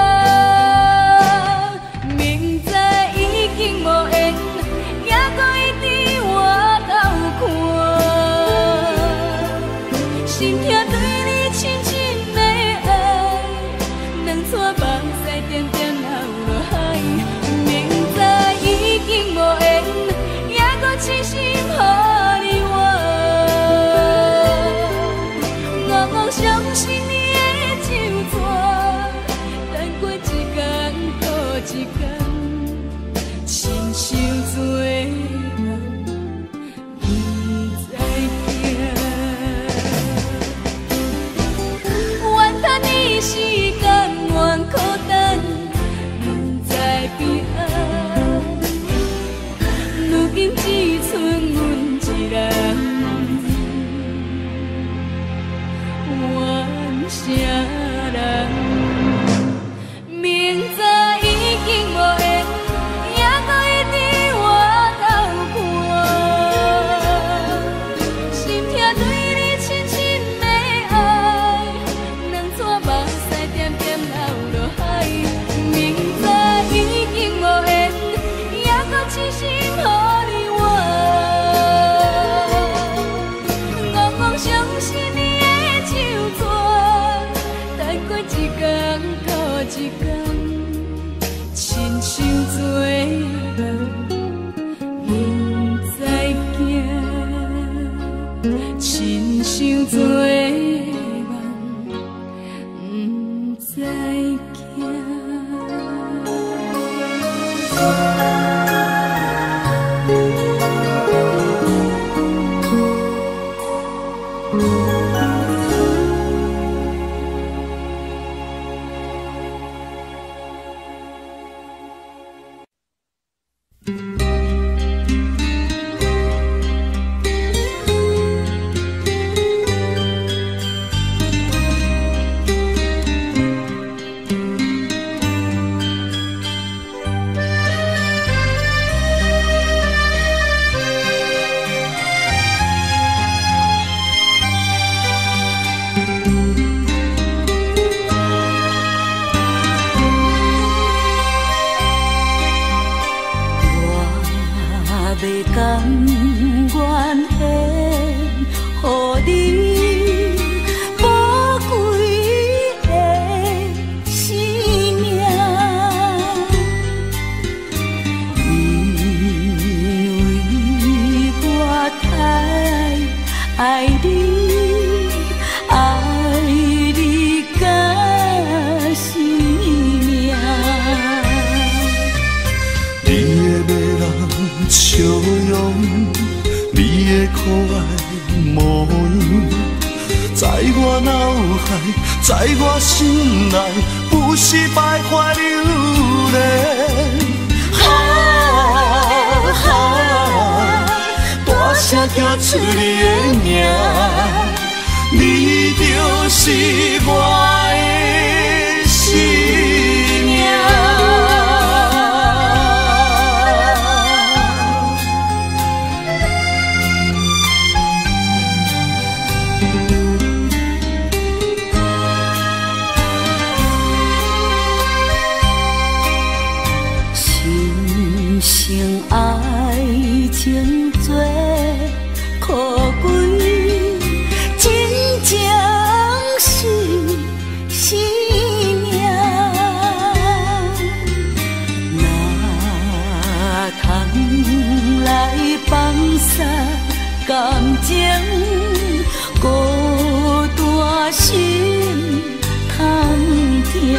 在我心内，不是徘徊流连。啊啊！大声叫出你的名，你就是我的生命。感情孤单心通痛，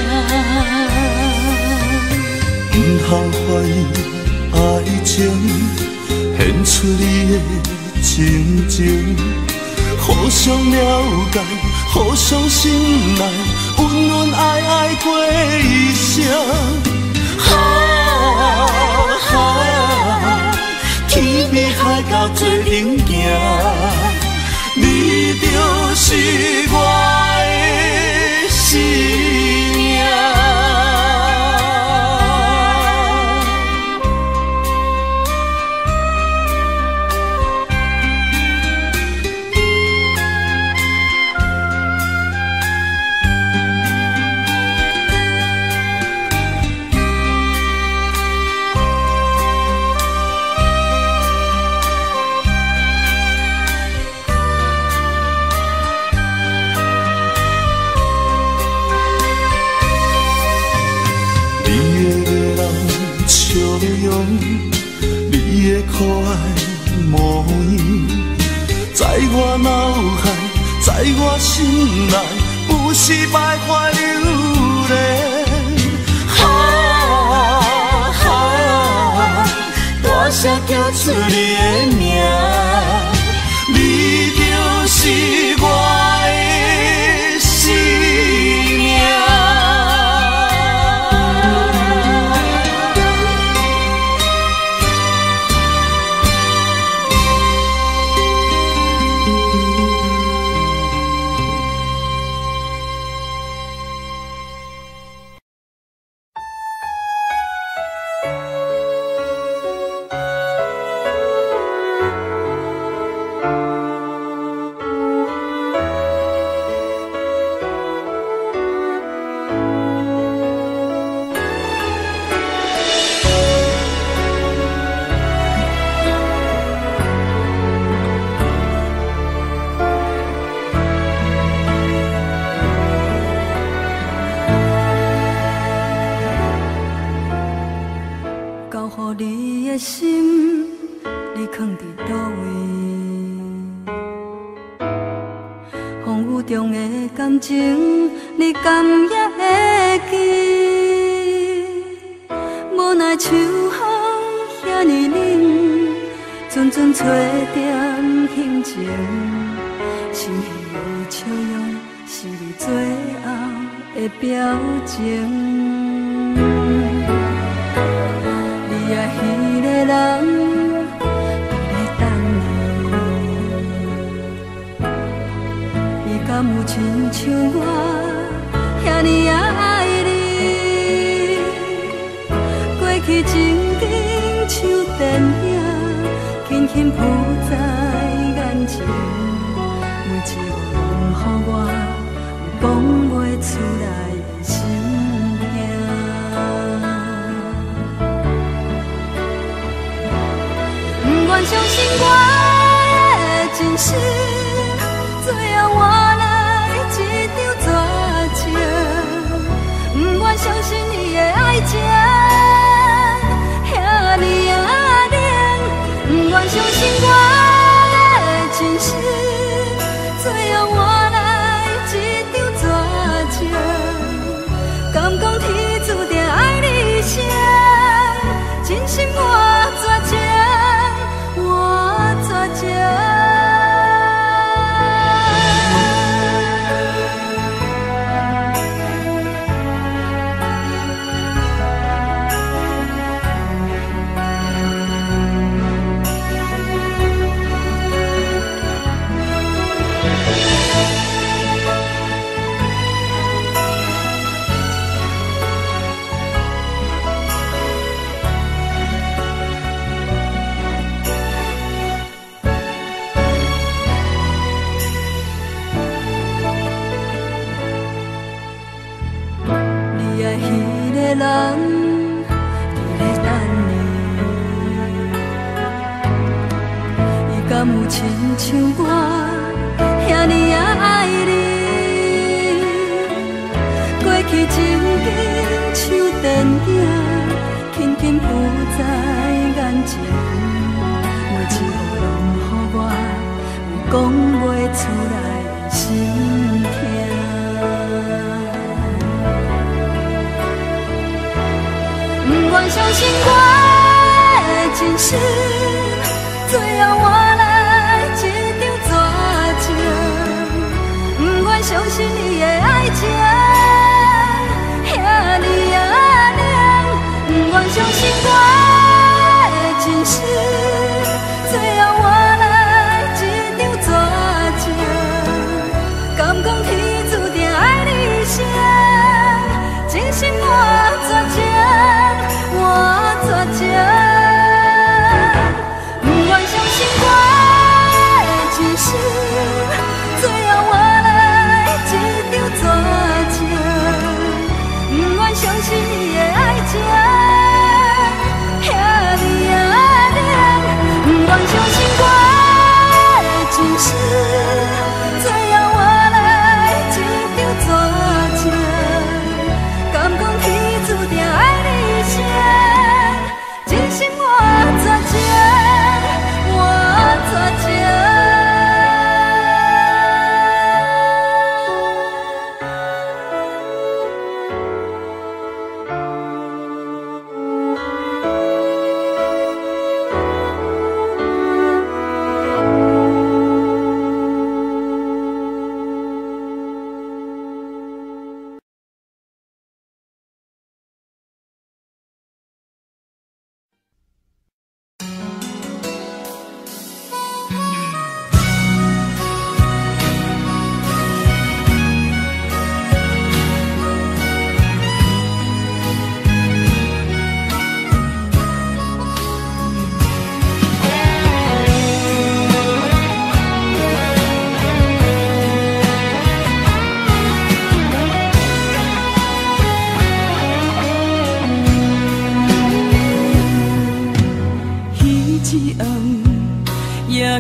不后悔爱情，献出你的真情，互相了解，互相信赖，温温爱爱过一生。啊啊斗做阵行，你就是我的生命。你的可爱模样，在我脑海，在我心内，不时徘徊流连。啊啊！大声叫出你的名，你就是我的生命。 你敢也会记？无奈秋风遐尼冷，阵阵吹点心情。想起的笑容，是你最后的表情。你爱彼个人，在等你，伊敢有亲像我？遐尼爱你，过去情景像电影，轻轻浮在眼前。每一个问候我，有讲袂出来的心痛。不愿相信我的真心，最后换来一场绝情。不愿相信你的爱情遐尼啊冷，不愿相信我的真心，最后换来一场绝情。敢讲天注定爱你一生，真心我绝情，我绝情。人在等你，伊敢有亲像我遐尼啊爱你？过去情景像电影，轻轻浮在眼前，每一个拢予我有讲袂出来的心痛。不愿相信我的真心，最后换来一场绝情。不愿相信你的爱情遐尼啊冷，不愿相信我的真心，最后换。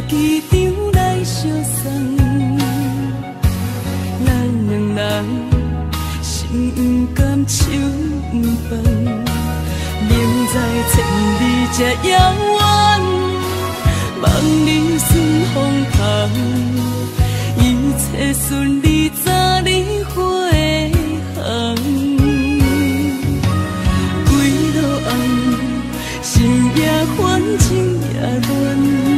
机场来相送，咱两人心不甘手不放，明知千里这遥远，望你顺风通，一切顺利早日回航。归路红，心也烦，情也乱，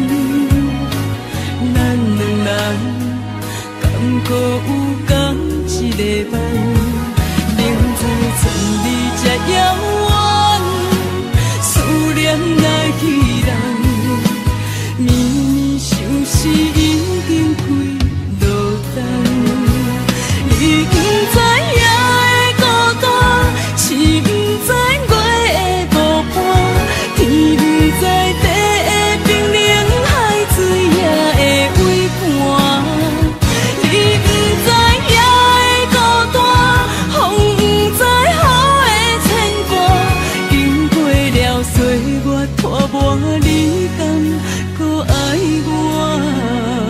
咱两人敢搁有共一个梦？明知千里这遥远，思念来去人，绵绵相思已经开落冬。你不知夜的孤单，是不知月的无伴，天不知地的冰冷，海水也会为寒。你不知夜的孤单，风不知雨的牵挂，经过了岁月拖磨，你敢搁爱我？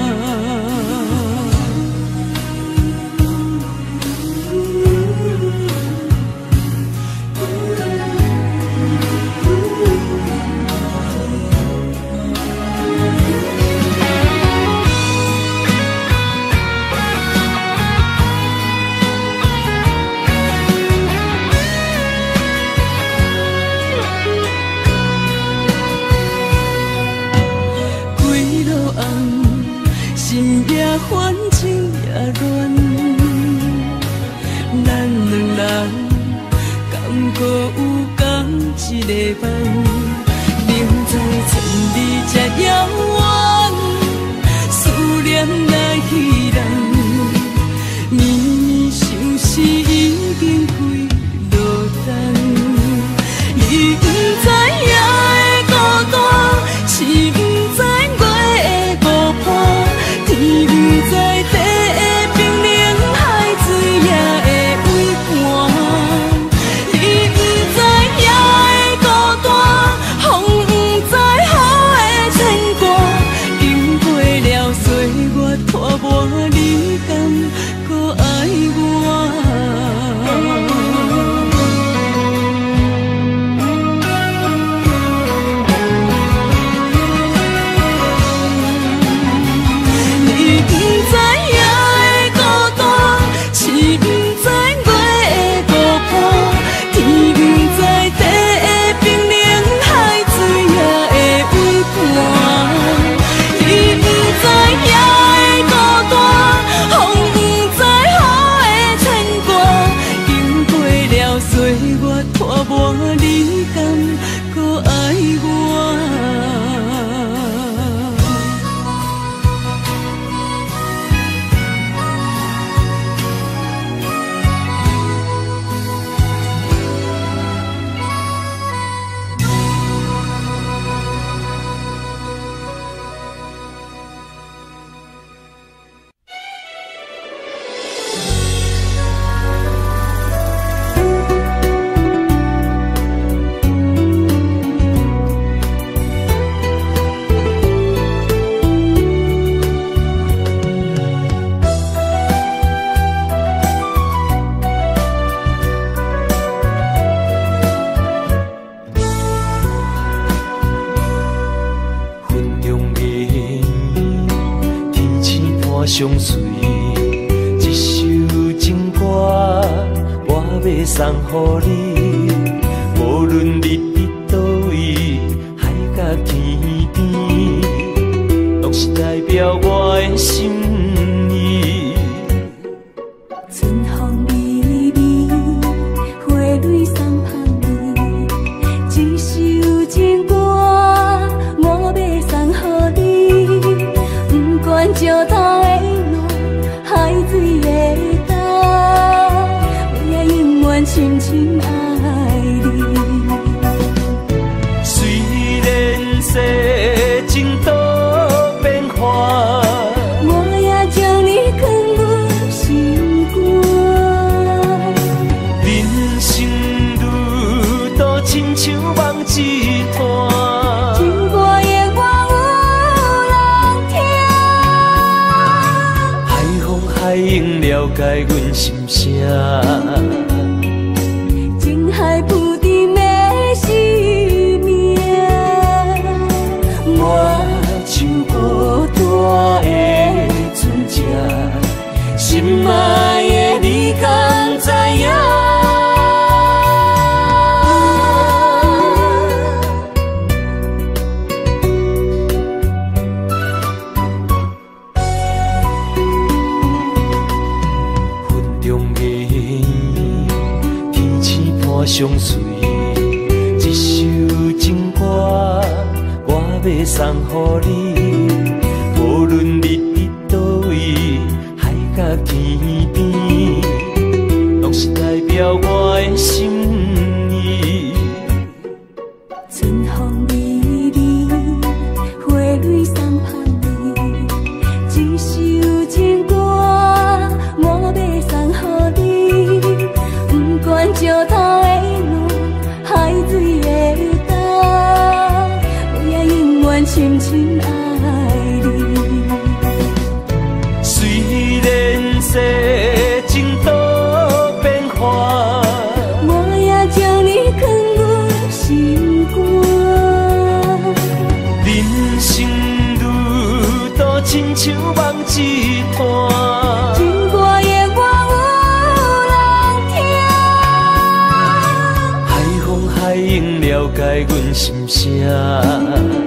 心也烦，情也乱，咱两人敢搁有共一个梦？明知千里这遥远，思念来去人，绵绵相思已经开落冬。你不知夜的孤单，是不知月的无伴，天不知地的冰冷，海水也会为寒。你不知夜的孤单，风不知雨的牵挂，经过了岁月拖磨，你敢搁爱我？拖磨，你敢搁爱我？ 相随，一首情歌我要送予你，无论你伫倒位，海角天边，拢是代表我的心意。 春风微微，花蕊送香味，一首情歌我要送予你，不管石头的海水的干，我也永远深深爱你。 虽然世情多变化， 我也将你藏入心肝。 人生路途亲像梦一段， 经过夜晚有人听情海浮沉的生命，我像孤单的船只，心爱的你敢知影？相随一首情歌，我要送予你。无论你伫倒位，海角天边，拢是代表我的心意。 春风微微，花蕊送香你。一首情歌，我要送予你。不管石头。深深爱你， 虽然世情多变化， 我也将你藏入心肝。 人生路途亲像梦一段， 情歌的我有人听。 海风海涌了解阮心声。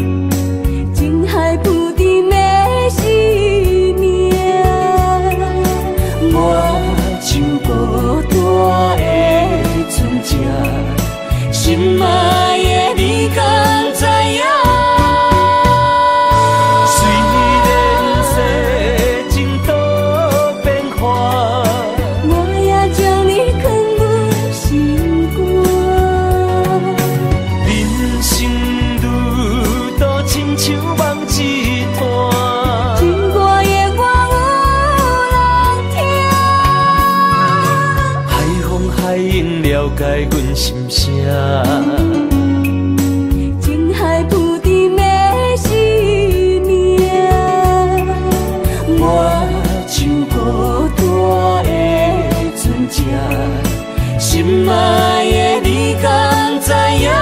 心爱的你敢知影？ 虽然世情多变化， 我也将你藏入心肝。 人生路途亲像梦一段， 情歌的我有人听。 海风海涌了解阮心声。 情海浮沉的生命， 我像孤单的船只，心爱的你敢知影？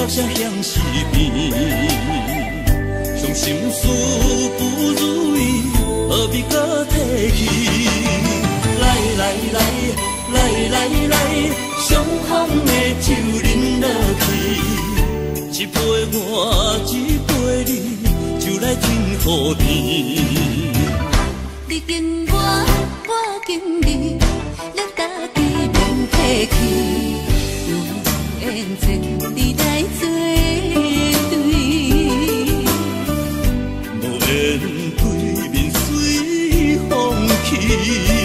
落下向西边，伤心事不如意，何必搁提起？来来来来来来，伤风的酒饮落去，一杯我，一杯你，就来天雨地。 你敬我，我敬你，咱家己免客气，有缘前你来作对， 无缘对面随风去。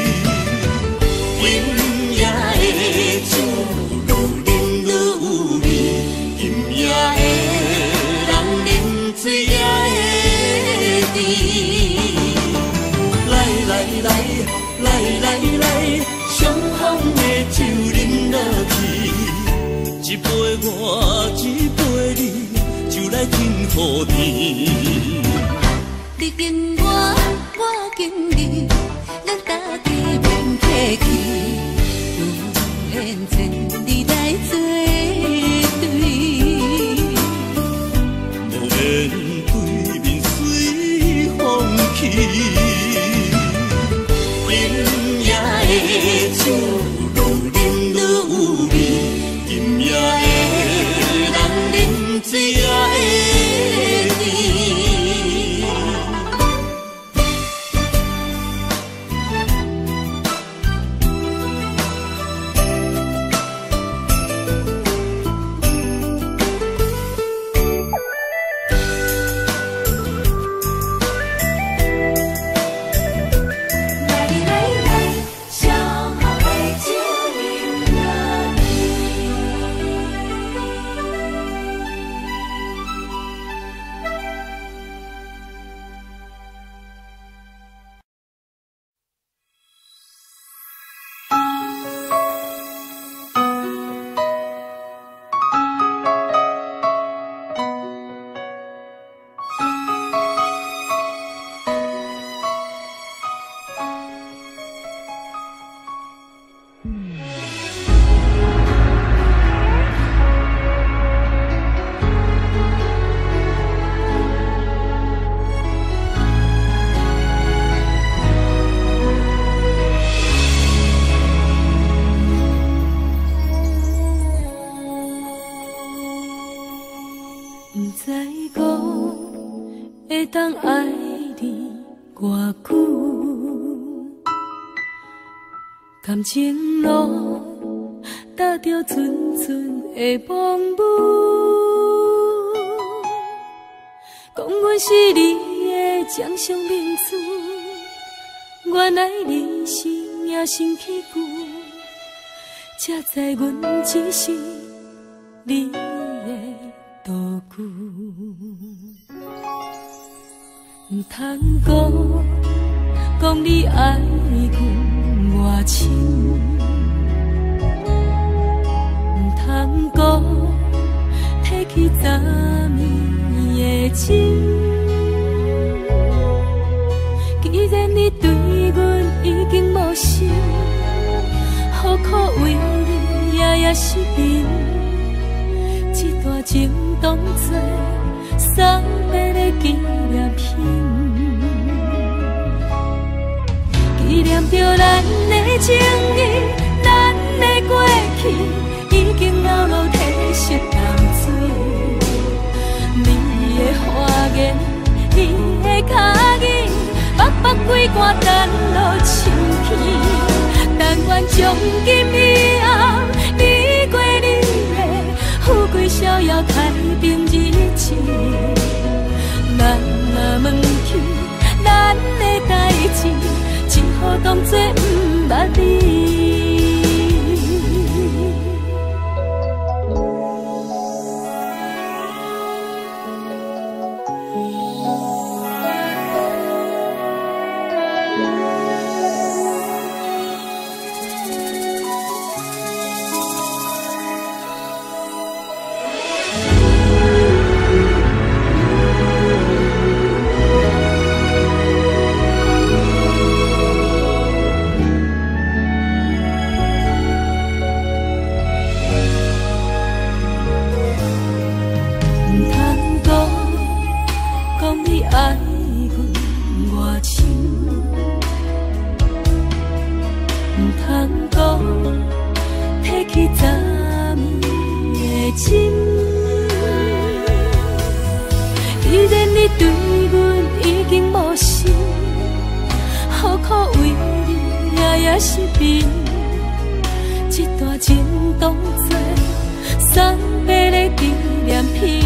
今夜的酒愈饮愈有味，今夜的人啉醉也会甜。来来来来来，伤风的酒饮落去，一杯我，一杯你，就来天雨地。 你敬我，我敬你，咱家己免客气，有缘前你来作对， 无缘对面随风去。酒愈饮愈有味，今夜的人啉醉也会甜。 当爱你偌久，感情路踏着阵阵的风雨，讲阮是你的掌上明珠，原来你是命生起句，才知阮只是你的道具。唔通讲，讲你爱阮偌深，唔通讲提起昨暝的情。既然你对阮已经无心，何苦为你夜夜失眠？这段情当作送别的纪念品，纪念着咱的情谊，咱的过去已经流露褪色淡水。你的花言，你的脚印，目目几竿等落深片。但愿从今以后，你过你的富贵逍遥，太平日子。咱若问起咱的代志，只好当作不捌你。 对阮已经无心，何苦为你夜夜失眠？这段情当作送别的纪念品，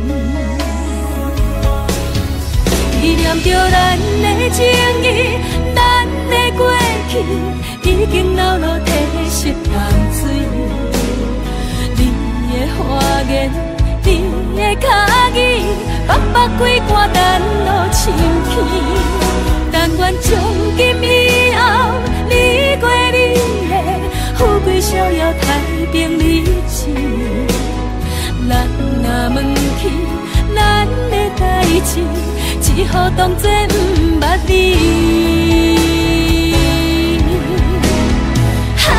纪念着咱的情谊，咱的过去已经流落褪色淡水。你的花言，你的脚语，白白几挂等落深去。但愿从今以后，你过你的富贵逍遥，太平日子。咱若问起咱的代志，只好当作不捌你。哈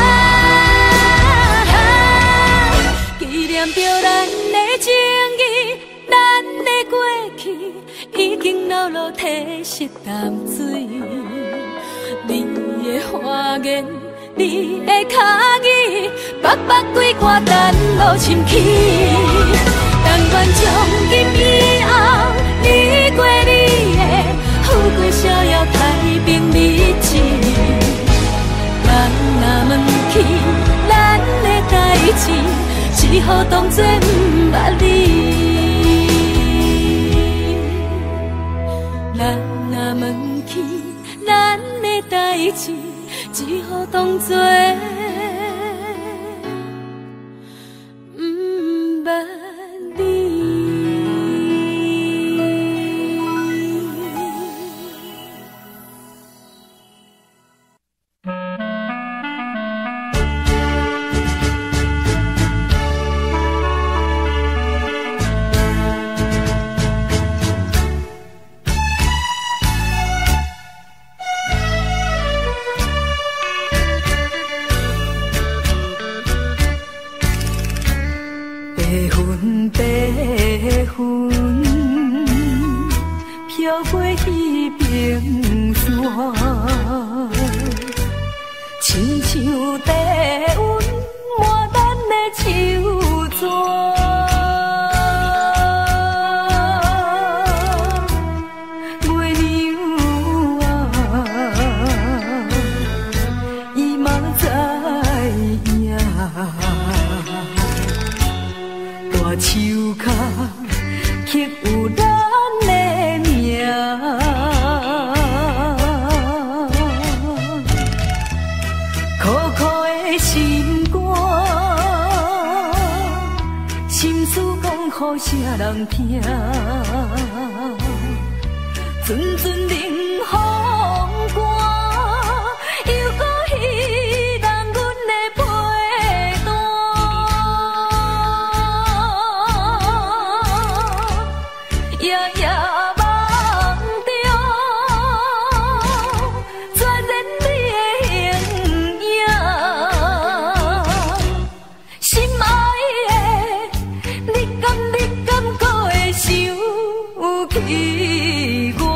哈，纪念着咱的情谊，咱的过去已经流落褪色淡水。你的花言，你的脚语，白白几挂等落深去。但愿从今以后，你过你的富贵逍遥，太平日子。咱若问起咱的代志，只好当作不捌你。咱若问起咱的代志，只好当作不捌你。飘过彼平山，亲像低温满咱的手纸。月娘啊，伊嘛知影，大树脚刻有咱的名，苦苦的心肝，心事讲予啥人听？阵阵冷风寒，又搁彼人阮的陪伴。夜夜梦中，全然你的形影，心爱的，你敢你敢搁会想起我？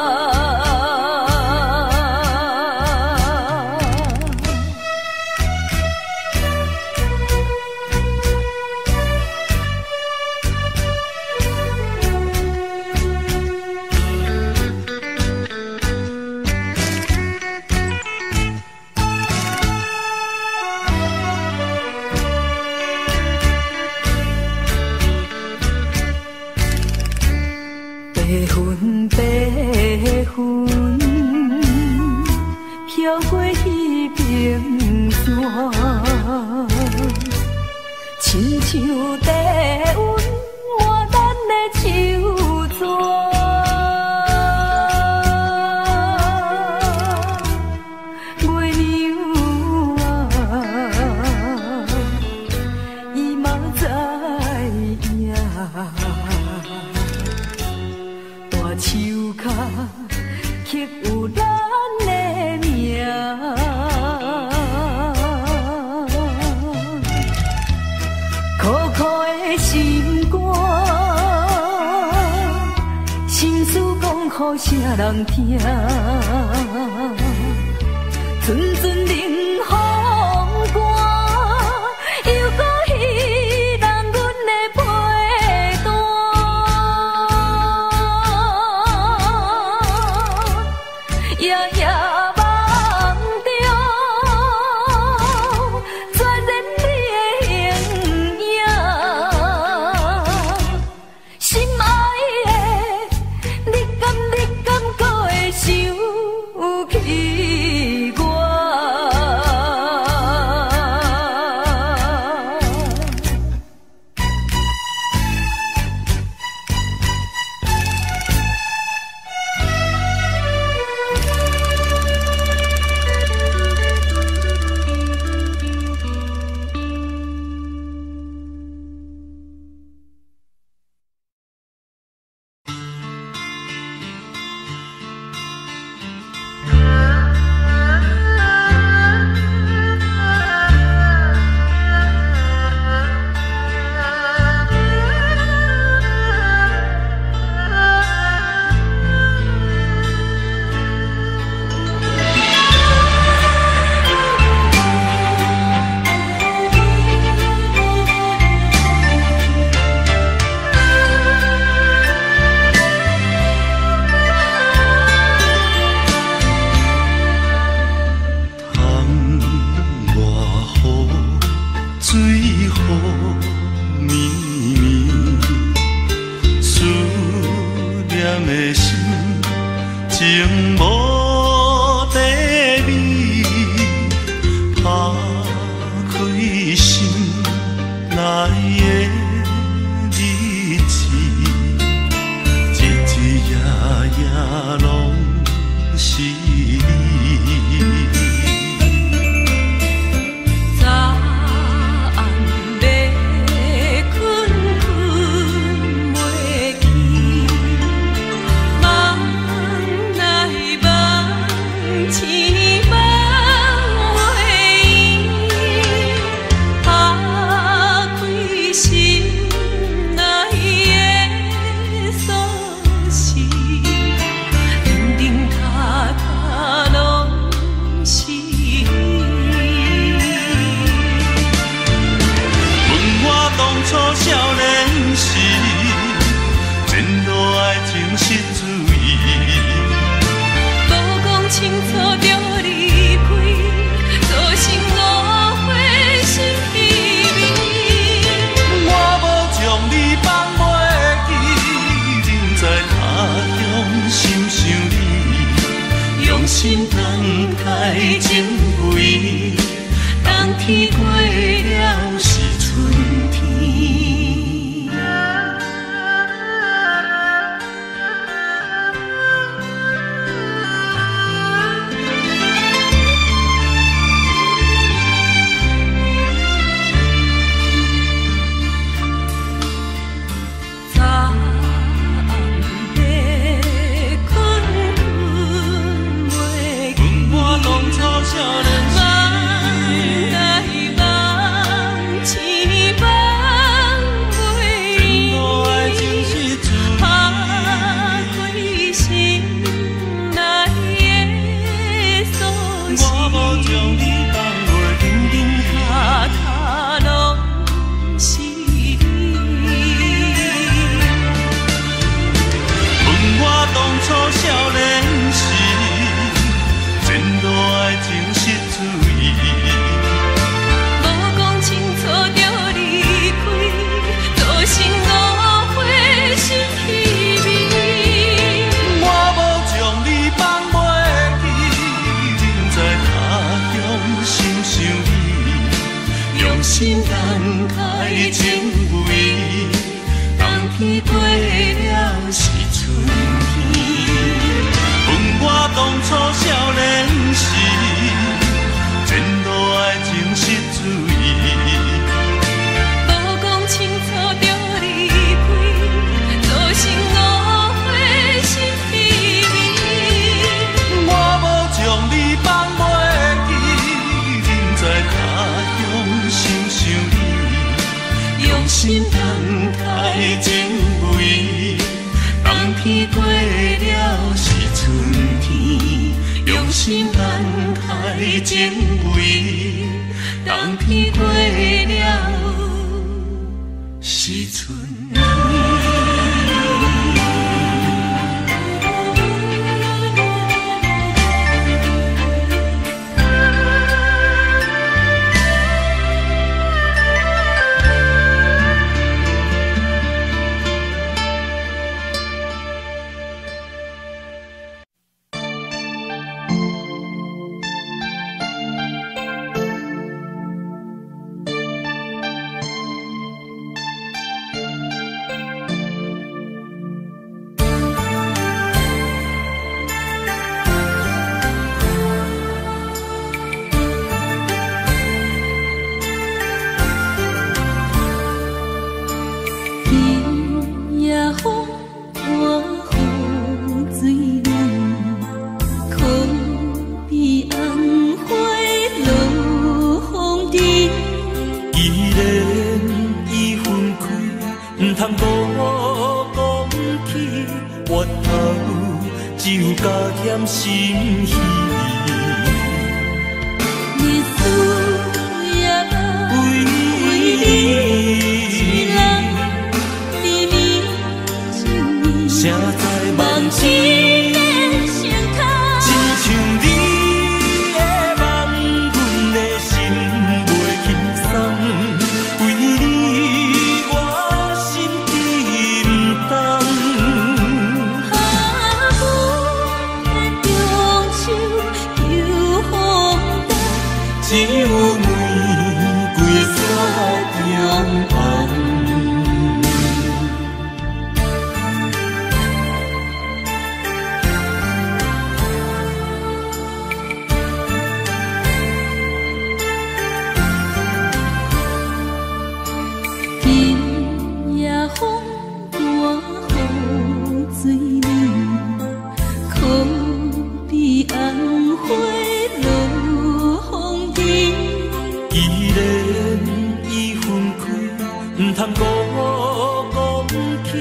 白云白云，飘过彼平山，亲像低温满咱的手纸。月娘啊，伊嘛知影。大树脚刻有咱的名，苦苦的心肝，心事讲予啥人听？阵阵冷风寒，又搁彼人阮的陪伴。 生无地味，打开心内的日子，日日夜夜拢是你。心等待情为，当天过了是春天。心等待情为，当天过了是春天。问我当初少年时，前路爱情是水。无讲清楚就离开，造成误会是秘密。我无将你放袂记，忍在他乡心。用心等待情为，当天过了是春天。用心等待情为，当天过了是春天。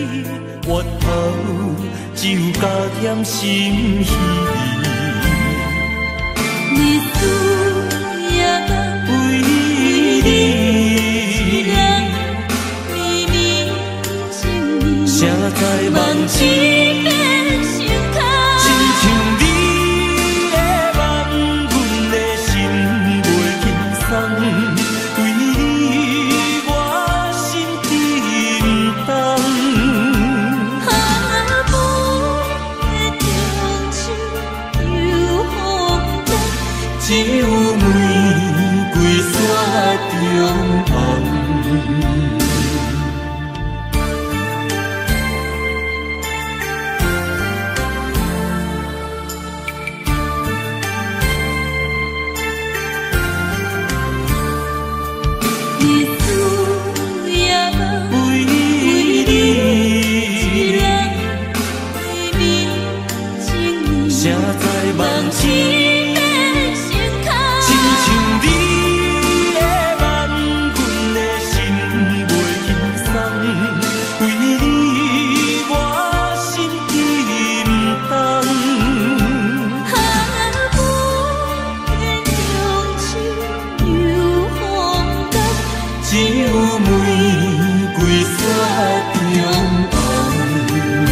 越头只有加添心稀。 日思夜为你， 绵绵情意， 谁知梦境。只有玫瑰雪中红。 日思夜为你， 绵绵情意， 谁知梦境。只有玫瑰雪中红。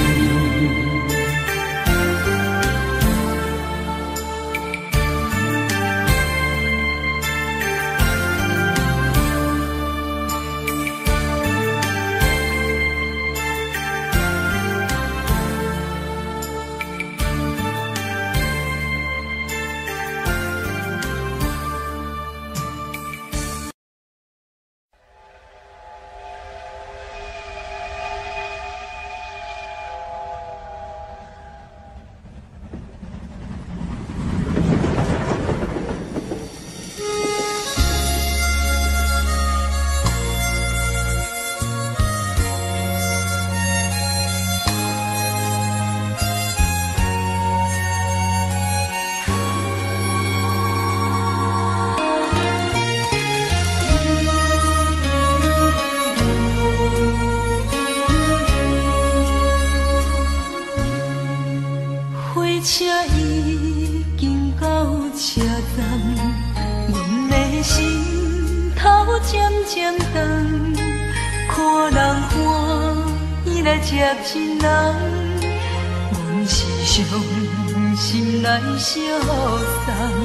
车已经到车站，阮的心头渐渐长，看人欢喜来接亲人，阮是伤心来相送。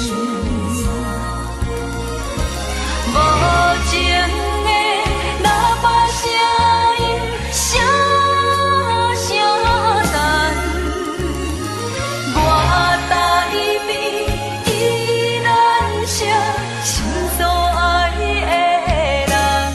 无情的喇叭声音，声声淡。我台边依然写心所爱的人，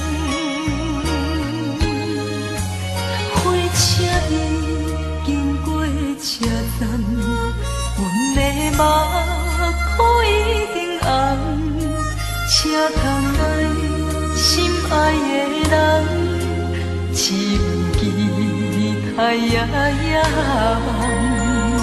火车已经过车站，阮的目眶已经红，车窗内心爱的人，只有期待夜夜梦。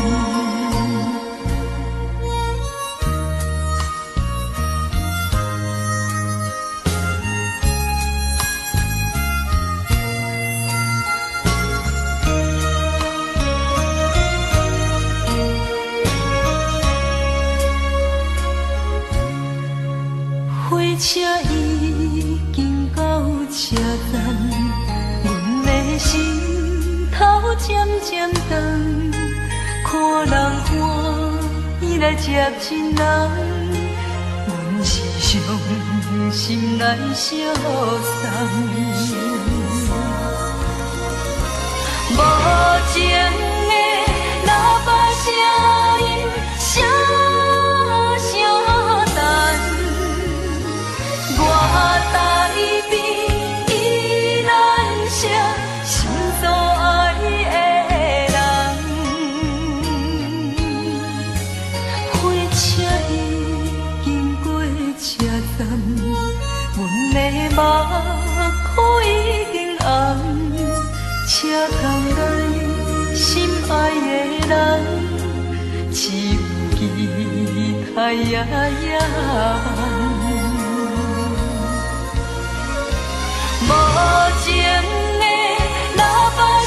火车已经到车站，阮的心头渐渐长，看人欢喜来接亲人，阮是伤心来相送。无情的喇叭声音，声声淡。我台边依然写心所爱的人，火车已经过车站，阮的目眶已经红，车窗内心爱的人，只有期待夜夜梦。无情的喇叭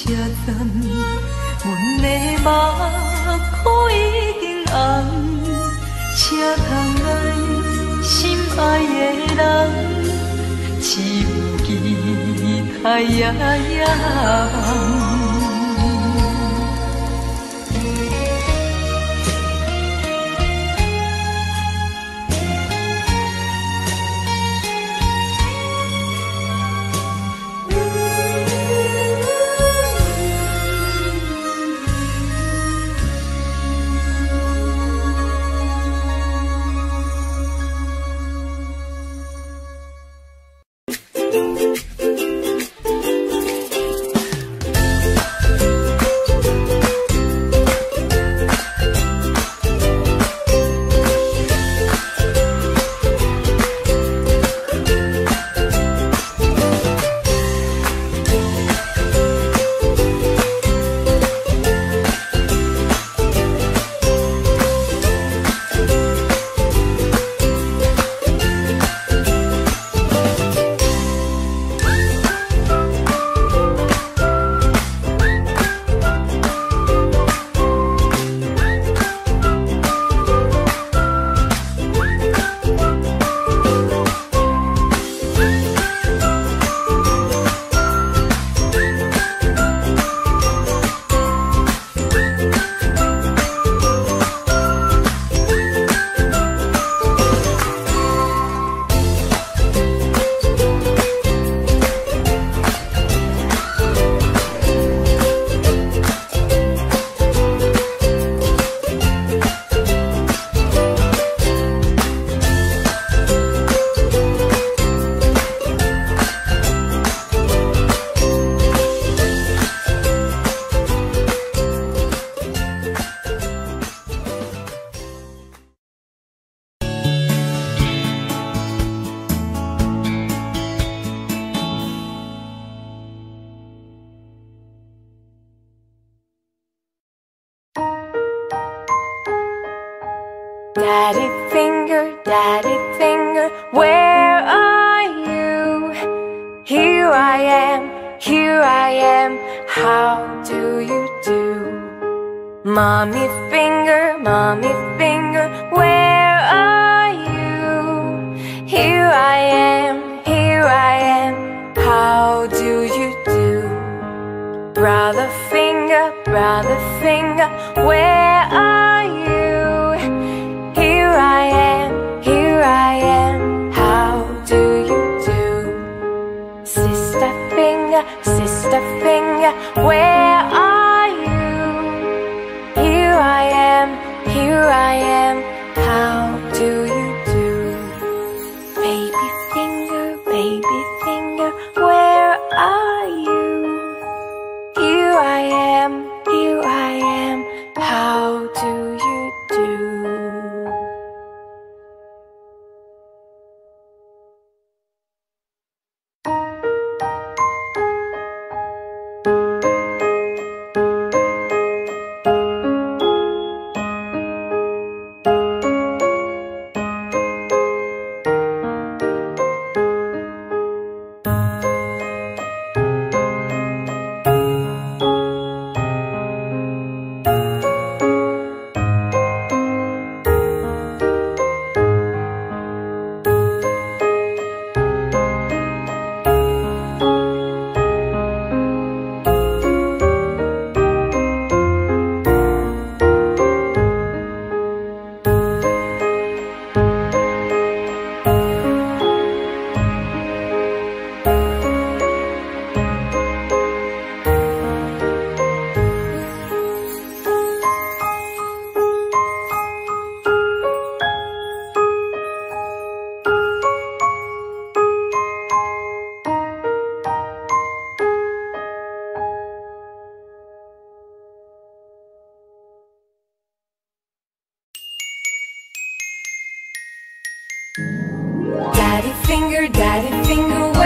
车站，阮的目眶已经红，车窗内心爱的人，只有期待夜夜梦。 Daddy finger, daddy finger, where are you? Here I am, here I am, how do you do? Mommy finger, mommy finger, where are you? Here I am, here I am, how do you do? Brother finger, brother finger, where are you? Here I am, here I am, how do you do? Sister finger, sister finger, where are you? Here I am, here I am, how do you do? Baby finger, baby finger, where are you? Here I am, here I am, how do you do? Daddy finger, daddy finger,